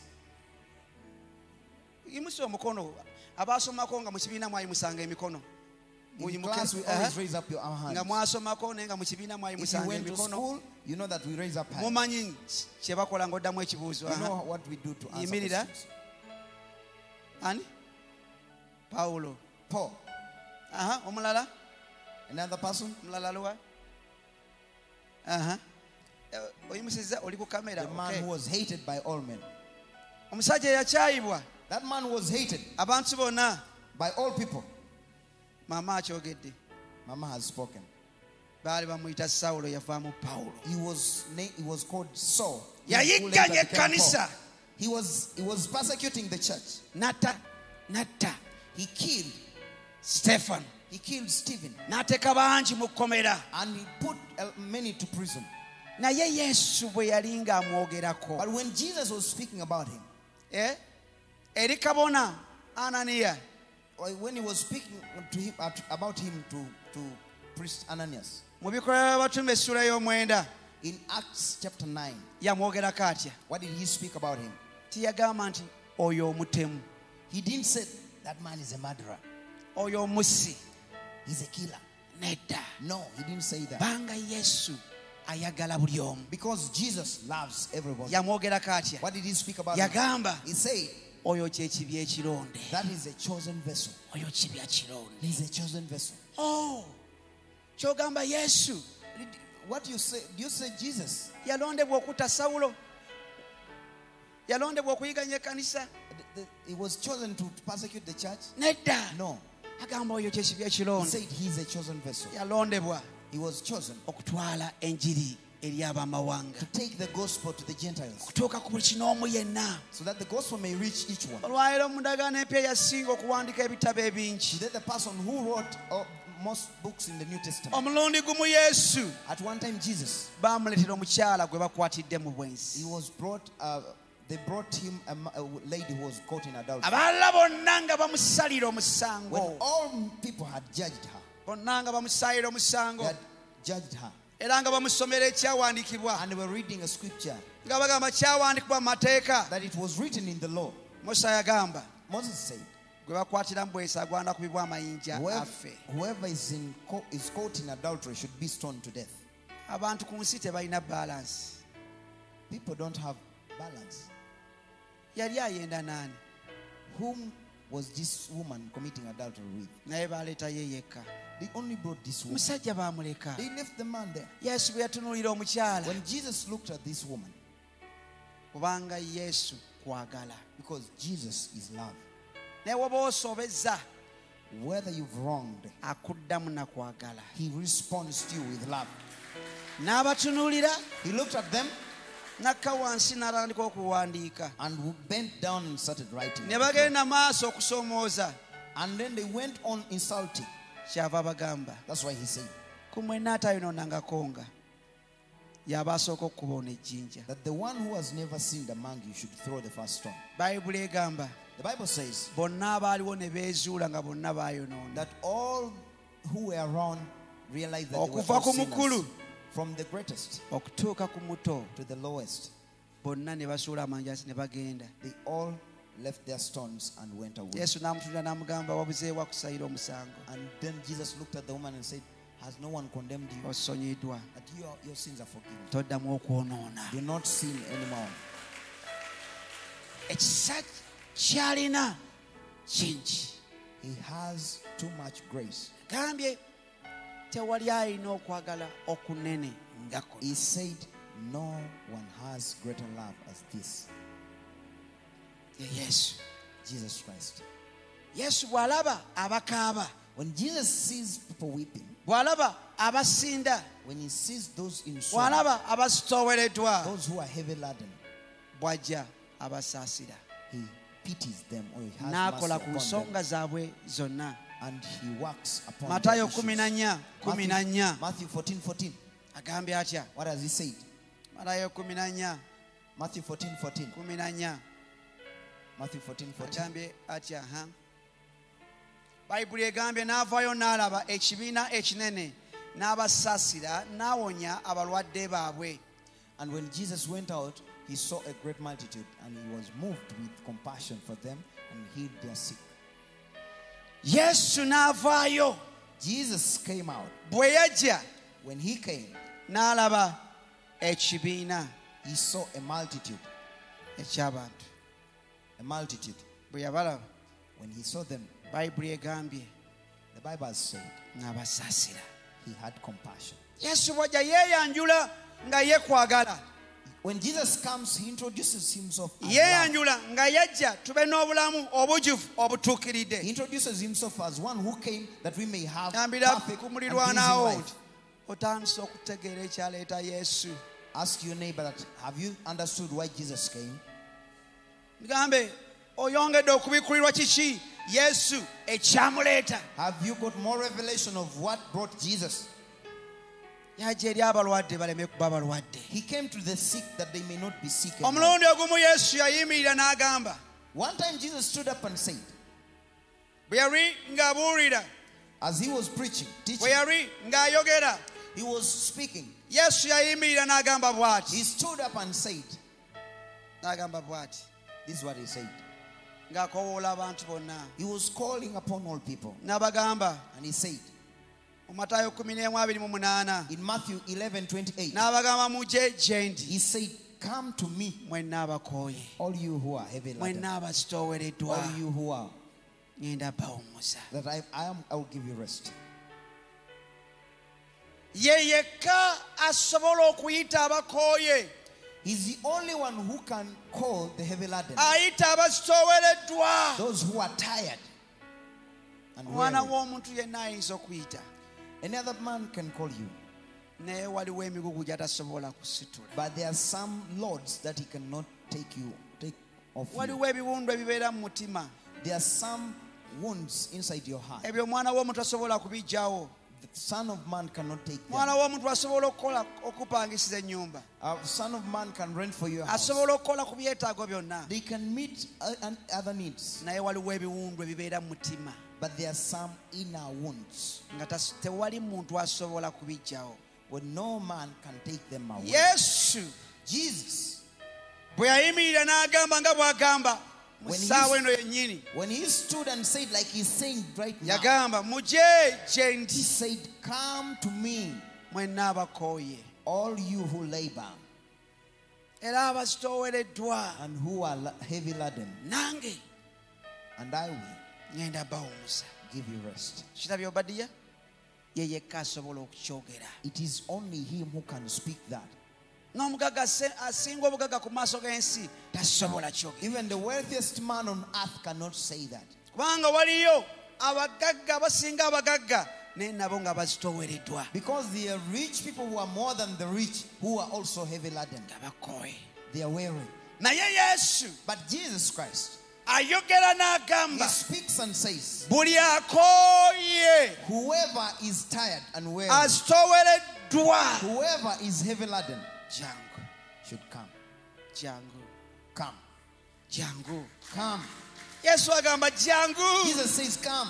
Yimusa omukono. Abaasomako nga mu kibiina mwayimusanga emikono. In Muyimuke- class, we Aha. always raise up your hands. Nga mwasomako naye nga mu kibiina If you mwayimusanga went to emikono. school, you know that we raise up hands. Mumanyi kye bakola ng'oddamu ekibuuzo. You Aha. know what we do to answer Yimirira. questions. Ani? Pawulo. Paul. Aha, omulala? Another person? Omulala luwa? Aha. Eh, oyimusizza oli ku kamera. The man Okay. who was hated by all men. Omusajja eyakyayibwa That man was hated abantu bonna. by all people. Maama akyogedde. Mama has spoken. Baali bamuyita Sawulo yavaamu Pawulo. He was na- he was called Saul. Who Yayigganya later became ekkanisa. Paul. He was he was persecuting the church. Natta. Natta. He killed Stefano. he killed Stephen, N'ateeka bangi mu kkomera. and he put uh, many to prison. Naye Yesu bwe yali ng'amwogerako. But when Jesus was speaking about him, Eh? Eri kabona Ananiya. or when he was speaking to him at- about him to to priest Ananias Mu bikolwa by'abatume essula y'omwenda. in Acts chapter nine, Yamwogerako atya. what did he speak about him? Tiyagamba nti oyo omutemu. He didn't say that man is a murderer, Oyo omussi. he's a killer. Nedda. No, he didn't say that. Banga Yesu ayagala buli omu. Because Jesus loves everybody. Yamwogerako atya. What did he speak about him? Yagamba He said oyo kye kibya ekironde. that is a chosen vessel. Oyo kibya kironde. He's a chosen vessel. Oh. Kyogamba Yesu What you say? Do you say Jesus? yalondebwa okutta Sawulo. Yalondebwa okuyiganya ekkanisa. The- the- He was chosen to persecute the church? Nedda. No. agamba oyo kyekibya He ekironde said he's a chosen vessel. yalondebwa He was chosen okutwala enjiri eri abamawanga to take the gospel to the Gentiles okutuuka ku buli kinoomu yenna so that the gospel may reach each one. olwaleero mu ndagaano empya yasinga okuwandiika ebitabo ebingi Today, the person who wrote uh, most books in the New Testament, omulundi gumu yesu at one time Jesus, baamuleetera omukyala gwe bakwatidde mu he bwensi was brought, uh, they brought him a, ma- a lady who was caught in adultery. abalala bonna nga bamusalira When omusango all people had judged her, bonna nga bamusalira they omusango had judged her, era nga bamusomera ekyawandiikibwa and they were reading a scripture nga bagamba kyawandiikibwa mu mateeka that it was written in the law. musa yagamba Moses said, gwe bakwatira mu bwensi agwana kubibwa amayinja whoever, affe whoever is, in, co- is caught in adultery should be stoned to death. abantu ku nsi tebalina balansi People don't have balance. yali ayenda naani Whom was this woman committing adultery with? naye baleeta ye yekka They only brought this woman. musajja baamuleka They left the man there. yesu bwe yatunuulira omukyala When Jesus looked at this woman, kubanga yesu kwagala because Jesus is love, naye woba osobezza whether you've wronged, akuddamu nakwagala he responds to you with love. n'abatunuulira He looked at them nakka wansi n'atandika okuwandiika and bent down and started writing. ne bagenda maaso okusoomooza And then they went on insulting. kyava bagamba That's why he said ku mwenna atayonoonangako nga y'aba asooka okukuba ejjinja that the one who has never sinned among you should throw the first stone. bayibuli egamba The Bible says bonna abaaliwo ne beezuula nga bonna baayonoona that all who were around realized that they were okuva all ku sinners, mukulu from the greatest okutuuka ku muto to the lowest. bonna ne basuula amanjasi ne bagenda They all left their stones and went away. yesu n'amutunira n'amugamba wabuzeewa kusayira omusango And then Jesus looked at the woman and said, has no one condemned you? osonyiddwa That your, your sins are forgiven. toddamu okwonoona Do not sin anymore. ekisa kyalina kingi He has too much grace. gambye tewali alina okwagala okunene nga kuno He said, no one has greater love as this. ye yesu Jesus Christ. yesu bw'alaba abakaaba When Jesus sees people weeping, bw'alaba abasinda when he sees those in sorrow, bw'alaba abasitoowereddwa those who are heavy laden, bw'ajja abasaasira he pities them or he has mercy n'akola ku upon them, nsonga zaabwe zonna and he works upon matayo their kumi na issues. nnya kumi na nnya Matthew, Matthew fourteen fourteen. agambye atya What has he said? matayo kumi na nnya Matthew fourteen fourteen. kumi na nnya Matthew fourteen fourteen. agambye atya ha bayibuli egambye n'avaayo n'alaba ekibiina ekinene n'abasaasira n'awonya abalwadde baabwe And when Jesus went out, he saw a great multitude, and he was moved with compassion for them and healed their sick. yesu n'avaayo Jesus came out. bwe yajja When he came, n'alaba ekibiina he saw a multitude. eky'abantu A multitude. bwe yabalaba When he saw them, bayibuli egambye the Bible has said n'abasaasira he had compassion. yesu bw'ajja yeeyanjula nga ye kwagala When Jesus comes, he introduces himself as love. yeeyanjula nga yajja tube n'obulamu obujuvu He obutuukiridde introduces himself as one who came that we may have yambira perfect ku and mulirwanaawo pleasing nti life. otandise okutegeera ekyaleeta yesu Ask your neighbor that, have you understood why Jesus came? gambe oyongedde okubikulirwa kiki yesu ekyamuleeta Have you got more revelation of what brought Jesus? yajja eri abalwadde baleme kuba balwadde He came to the sick that they may not be sick anymore. omulundi ogumu yesu yayimirira n'agamba One time Jesus stood up and said, bwe yali ng'abuulira as he was preaching, bwe teaching, yali ng'ayogera he was speaking. yesu yayimirira n'agamba bw'ati He stood up and said, n'agamba bw'ati this is what he said. ng'akoowoola abantu bonna He was calling upon all people. n'abagamba And he said, mu matayo kumi n'emu abiri mu munaana in Matthew eleven twenty-eight, n'abagamba mujje gye ndi he said, come to me, mwenna abakooye all you who are heavy laden, mwenna abasitoowereddwa all you who are, ngenda bawumuza that I, I am, I will give you rest. ye yekka asobola okuyita abakooye He's the only one who can call the heavy laden, ayita abasitoowereddwa those who are tired. and omwana weary. w'omuntu yenna ayinza okuyita Any other man can call you, naye waliwo emigugu gy'atasobola kusitula but there are some loads that he cannot take you, take off you. waliwo ebiwundu ebibeera mu mutima There are some wounds inside your heart. ebyo omwana w'omuntu asobola kubijjawo The Son of Man cannot take them. omwana w'omuntu asobola okukola okupangisiza ennyumba A Son of Man can rent for your house. asobola okukola ku byetaago byonna They can meet uh, and other needs, naye waliwo ebiwundu ebibeera mu mutima but there are some inner wounds nga tas- tewali muntu asobola kubijjawo when no man can take them away. yesu Jesus, bwe yayimirira n'agamba nga bw'agamba mu When ssaawa he's- eno yennyini when he stood and said, like he's saying right now, yagamba muje gye he ndi said, "Come to me, mwenna abakooye all you who labor era abazitoowereddwa and who are la- heavy laden, nange and I will ŋŋenda bawumuza give you rest." kirabye obadiya ye yekka asobola okukyogera It is only him who can speak that. n'omugagga se- asinga obugagga ku maaso g'ensi tasobola kyogera Even the wealthiest man on earth cannot say that. kubanga waliyo abagagga basinga abagagga naye nabo nga bazitoowereddwa Because there are rich people who are more than the rich, who are also heavy laden. nga bakooye They are weary. naye yesu But Jesus Christ, ayogera he n'agamba speaks and says, buli akooye whoever is tired and weary, azitoowereddwa whoever is heavy laden, jangu should come. jangu Come. jangu Come. yesu agamba jangu Jesus says, come.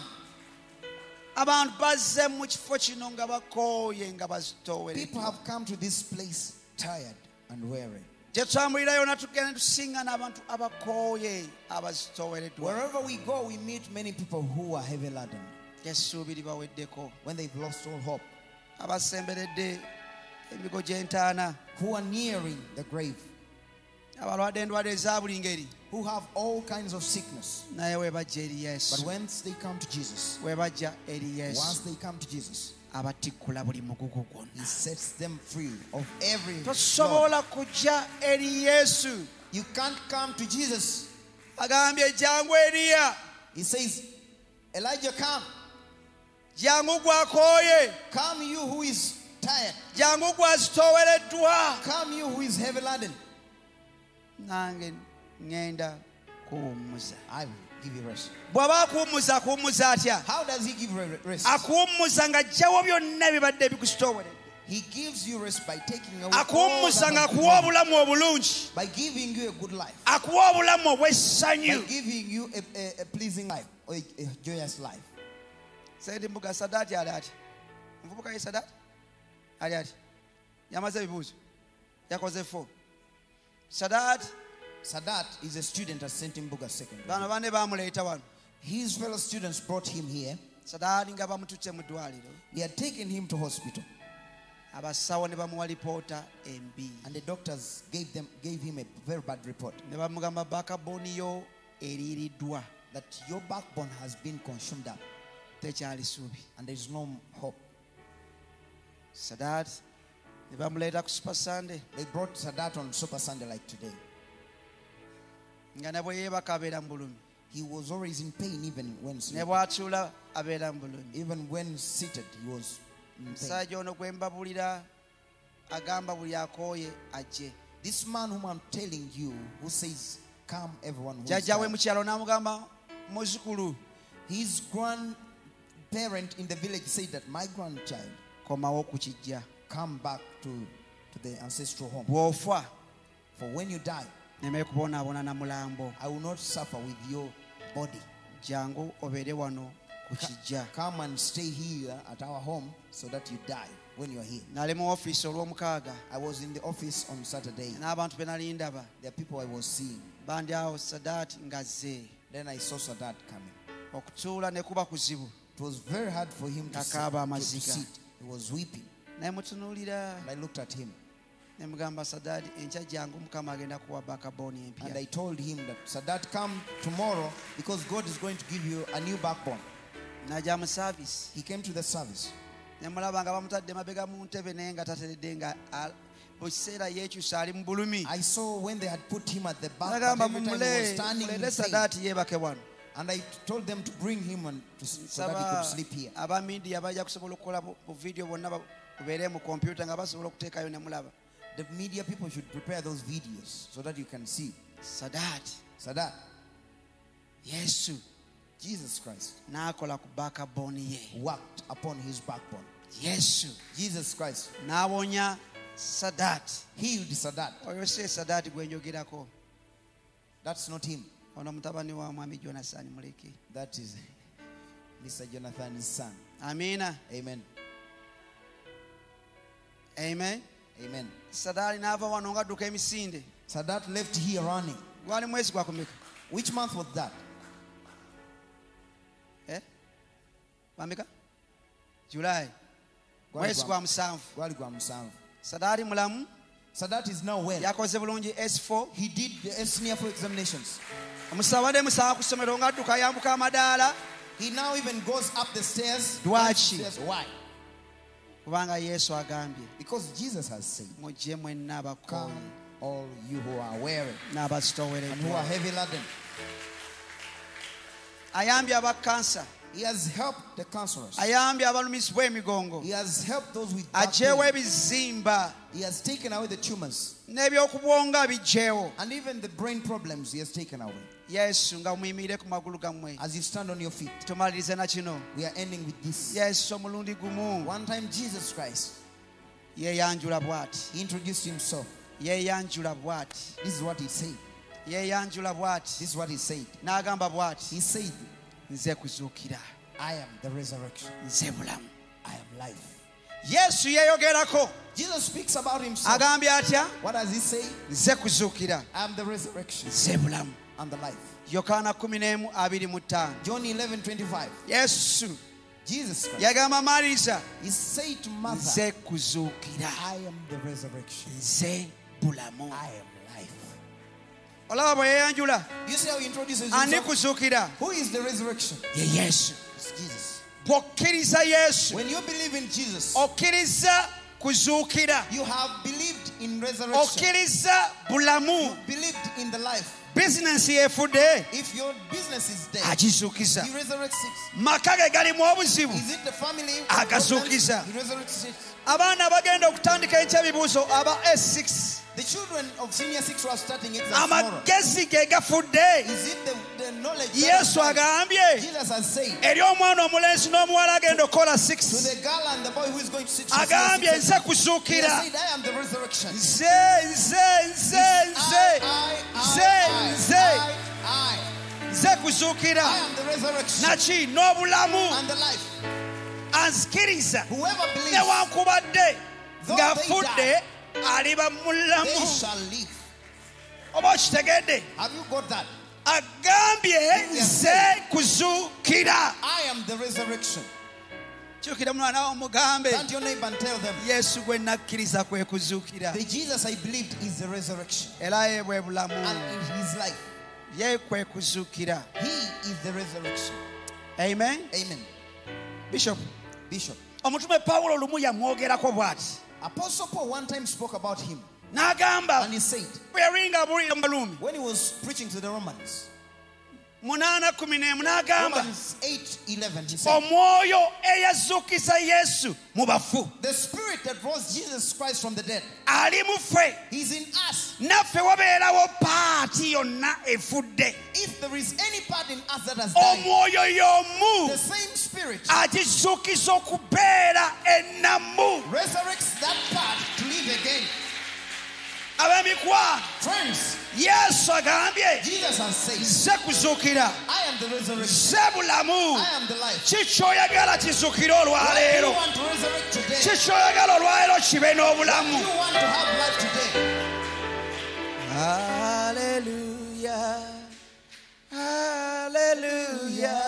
abantu bazze mu kifo kino nga bakooye nga People bazitoowereddwa have come to this place tired and weary. gye tutambulira yonna tugenda tusinga n'abantu abakooye abazitoowereddwa Wherever we go, we meet many people who are heavy laden. essuubi libaweddeko When they've lost all hope, abasemberedde emigo gy'entaana who are nearing the grave, abalwadde endwadde eza buli ngeri who have all kinds of sickness. naye we bajja eri But yesu once they come to Jesus, we bajja eri once yesu they come to Jesus, abatikkula buli mugugu he gwonna sets them free of every load. tosobola kujja eri yesu You can't come to Jesus. agambye jangu eriya He says, Elijah, come. jangu gwakooye Come, you who is tired. jangu gwazitoowereddwa Come, you who is heavy laden. nange ŋŋenda kuwummuza I will give you rest. bw'aba akuwummuza akuwummuza atya How does he give re- rest? akuwummuza ng'aggyawo byonna ebibadde bikuzitooweredde He gives you rest by taking away all akuwummuza that has ng'akuwa been- obulamu obulungi by giving you a good life, akuwa obulamu by obw'essanyu giving you a, a, a pleasing life or a, a joyous life. sendi mbuga sadaati ali ati nvubuka ye sadaati ali ati yamaze ebibuuzo yakoze fo sadaati Sadat is a student at Saint Mbuga Secondary. bano banne bamuleeta wano His fellow students brought him here. sadaati nga bamututse mu ddwaliro They had taken him to hospital, abasawo ne bamuwa lipoota embi and the doctors gave them gave him a very bad report ne bamugamba bakaboni yo eriiriddwa that your backbone has been consumed up, tekyali suubi and there is no hope. sadaati ne bamuleeta ku super sunday They brought Sadat on Super Sunday like today. nga ne bwe yeebaka abeera mu bulumi He was always in pain even when ne sleeping. bw'atuula abeera mu bulumi Even when seated, he was in pain. omusajja ono gwe mbabulira agamba buli akooye ajje This man whom I'm telling you, who says, "Come, everyone who is jjajja we tired." mu kyalo n'amugamba muzukulu His grandparent in the village said that my grandchild, komawo ku kijja come back to, to the ancestral home. bw'ofa For when you die, neme kubonaabona na mulambo I will not suffer with your body. jangu obeere wano ku kijja Come and stay here at our home so that you die when you are here. nali mu ofiisi olw'omukaaga I was in the office on Saturday. n'abantu be nali ndaba There are people I was seeing. bandi awo sadaati ng'azze Then I saw Sadat coming. okutuula ne kuba kuzibu It was very hard for him to, sit, Akaaba to, to amaziga. sit. He was weeping. naye mutunuulira And I looked at him ne mugamba sadaati enkya jangu mukama agenda kuwa bakabooni and empya I told him that Sadat, come tomorrow because God is going to give you a new backbone. najja mu saavisi He came to the service. ne mulaba nga bamutadde mabega mu ntebe naye nga tateredde nga a- buli kiseera yeekyusa ali mu bulumi I saw when they had put him at the back, nagamba but every time he was mumule standing in mulete faith. sadaati yeebake wano And I told them to bring him and to, so that he could sleep here. aba media bajja kusobola okukola bu video bonna bubeere mu computer nga basobola okuteekayo ne mulaba. The media people should prepare those videos so that you can see. Sadat Sadat, Yesu Jesus Christ, n'akola ku backbone ye. worked upon his backbone. Yesu Jesus Christ n'awonya Sadat. healed Sadat. Oyo si Sadat gwe njogerako. That's not him. Ono mutabani wa mwami Jonathan muleke. That is Mister Jonathan's son. Amina. Amen. Amen. Amen. Sadali n'ava wano ng'adduka emisinde. Sadat left here running. Gwali mwezi gwa kumeka. Which month was that? Eh? Wameka? July. Gwali Mwezi gwa musanvu. Gwali gwa musanvu. Sadali mulamu. Sadat is now well. Yakoze bulungi S four. He did the S N I A for examinations. Omusabade musaba ku ssomero ng'adduka yambuka amadaala. He now even goes up the stairs. Dwaki. Stairs. Why? Kubanga Yesu agambye. Because Jesus has said, Mujje mwenna abakooye. come all you who are weary and N'abasitowere. who are heavy laden. Ayambye aba cancer. He has helped the counselors. Ayambye abalumisibwa emigongo. He has helped those with back Ajeewo pain. ebizimba. He has taken away the tumors. N'ebyokubwonga bijeewo. And even the brain problems he has taken away. Yesu nga muyimirire ku magulu gammwe. As you stand on your feet, Tumalirize na kino. we are ending with this. Yesu omulundi gumu. One time Jesus Christ, Yeyanjula bw'ati. he introduced himself. Yeyanjula bw'ati. This is what he said. Yeyanjula bw'ati. This is what he said. N'agamba bw'ati. He said, Nze kuzuukira. I am the resurrection. Nze bulamu. I am life. Yesu yeeyogerako. Jesus speaks about himself. Agambye atya? What does he say? Nze kuzuukira. I am the resurrection Nze bulamu. and the life. Yokaana kumi n'emu abiri mu ttaano. John eleven twenty-five. Yesu Jesus Christ, yagamba Marisa. he said to Martha, Nze kuzuukira. I am the resurrection. Nze bulamu. I am life. Olaba bwe yeyanjula. You see how he introduces Ani himself? kuzuukira? Who is the resurrection? Ye Yesu. It's Jesus. Bw'okkiriza Yesu. When you believe in Jesus, Okkiriza kuzuukira. you have believed in resurrection. Okkiriza bulamu. You believed in the life. Bizinensi efudde. If your business is dead, Agizuukiza. he resurrects it. Maka ge galimu obuzibu. Is it the family? Agazuukiza. He resurrects it. Abaana bagenda okutandika ekyebibuuzo aba S six. The children of senior six who are starting exams tomorrow. Amagezi ge gafudde. Is it the, the knowledge? that Yesu has died? agambye Jesus has said eri omwana omulenzi n'omuwala agenda okukola to six. the girl and the boy who is going to sit. Agambye nze He kuzuukira. has said, I am the resurrection. Nze nze nze nze nze nze I, nze kuzuukira. I am the resurrection Naki n'obulamu. and the life. Anzikiriza Whoever believes, newankubadde Though ng'afudde they aliba they mulamu. shall live. Oba okitegedde? Have you got that? Agambye nze kuzuukira. I am the resurrection. Kyukira mwana wo mugambe. Turn to your neighbor and tell them, Yesu gwe nakkiriza kwe kuzuukira. the Jesus I believed is the resurrection Era ye bwe bulamu. and in his life. Ye kwe kuzuukira. He is the resurrection. Amen. Amen. Bishop. Bishop. Omutume Pawulo lumu yamwogerako bw'ati. Apostle Paul one time spoke about him N'agamba and he said, bwe yali ng'abuulira mu Baluumi when he was preaching to the Romans, munaana kumi n'emu n'agamba Romans eight eleven, he said, omwoyo eyazuukiza Yesu mu bafu the spirit that rose Jesus Christ from the dead, ali mu ffe, he's in us. naffe wabeerawo paati yonna efudde. If there is any part in us that has died, Omwoyo y'omu the same spirit agizuukiza okubeera ennamu. resurrects that part to live again. Ab'emikwano, Friends, Yesu agambye Jesus has said, nze kuzuukira, I am the resurrection. nze bulamu. I am the life. Ki ky'oyagala kizuukire Why do you olwaleero? want to resurrect today? Ki ky'oyagala olwaleero kibe Do n'obulamu? you want to have life today? Hallelujah. Hallelujah.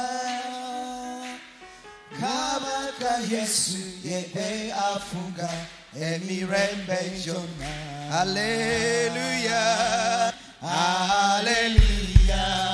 Kabaka Yesu yebe afuga emirembe jona. Hallelujah. Hallelujah.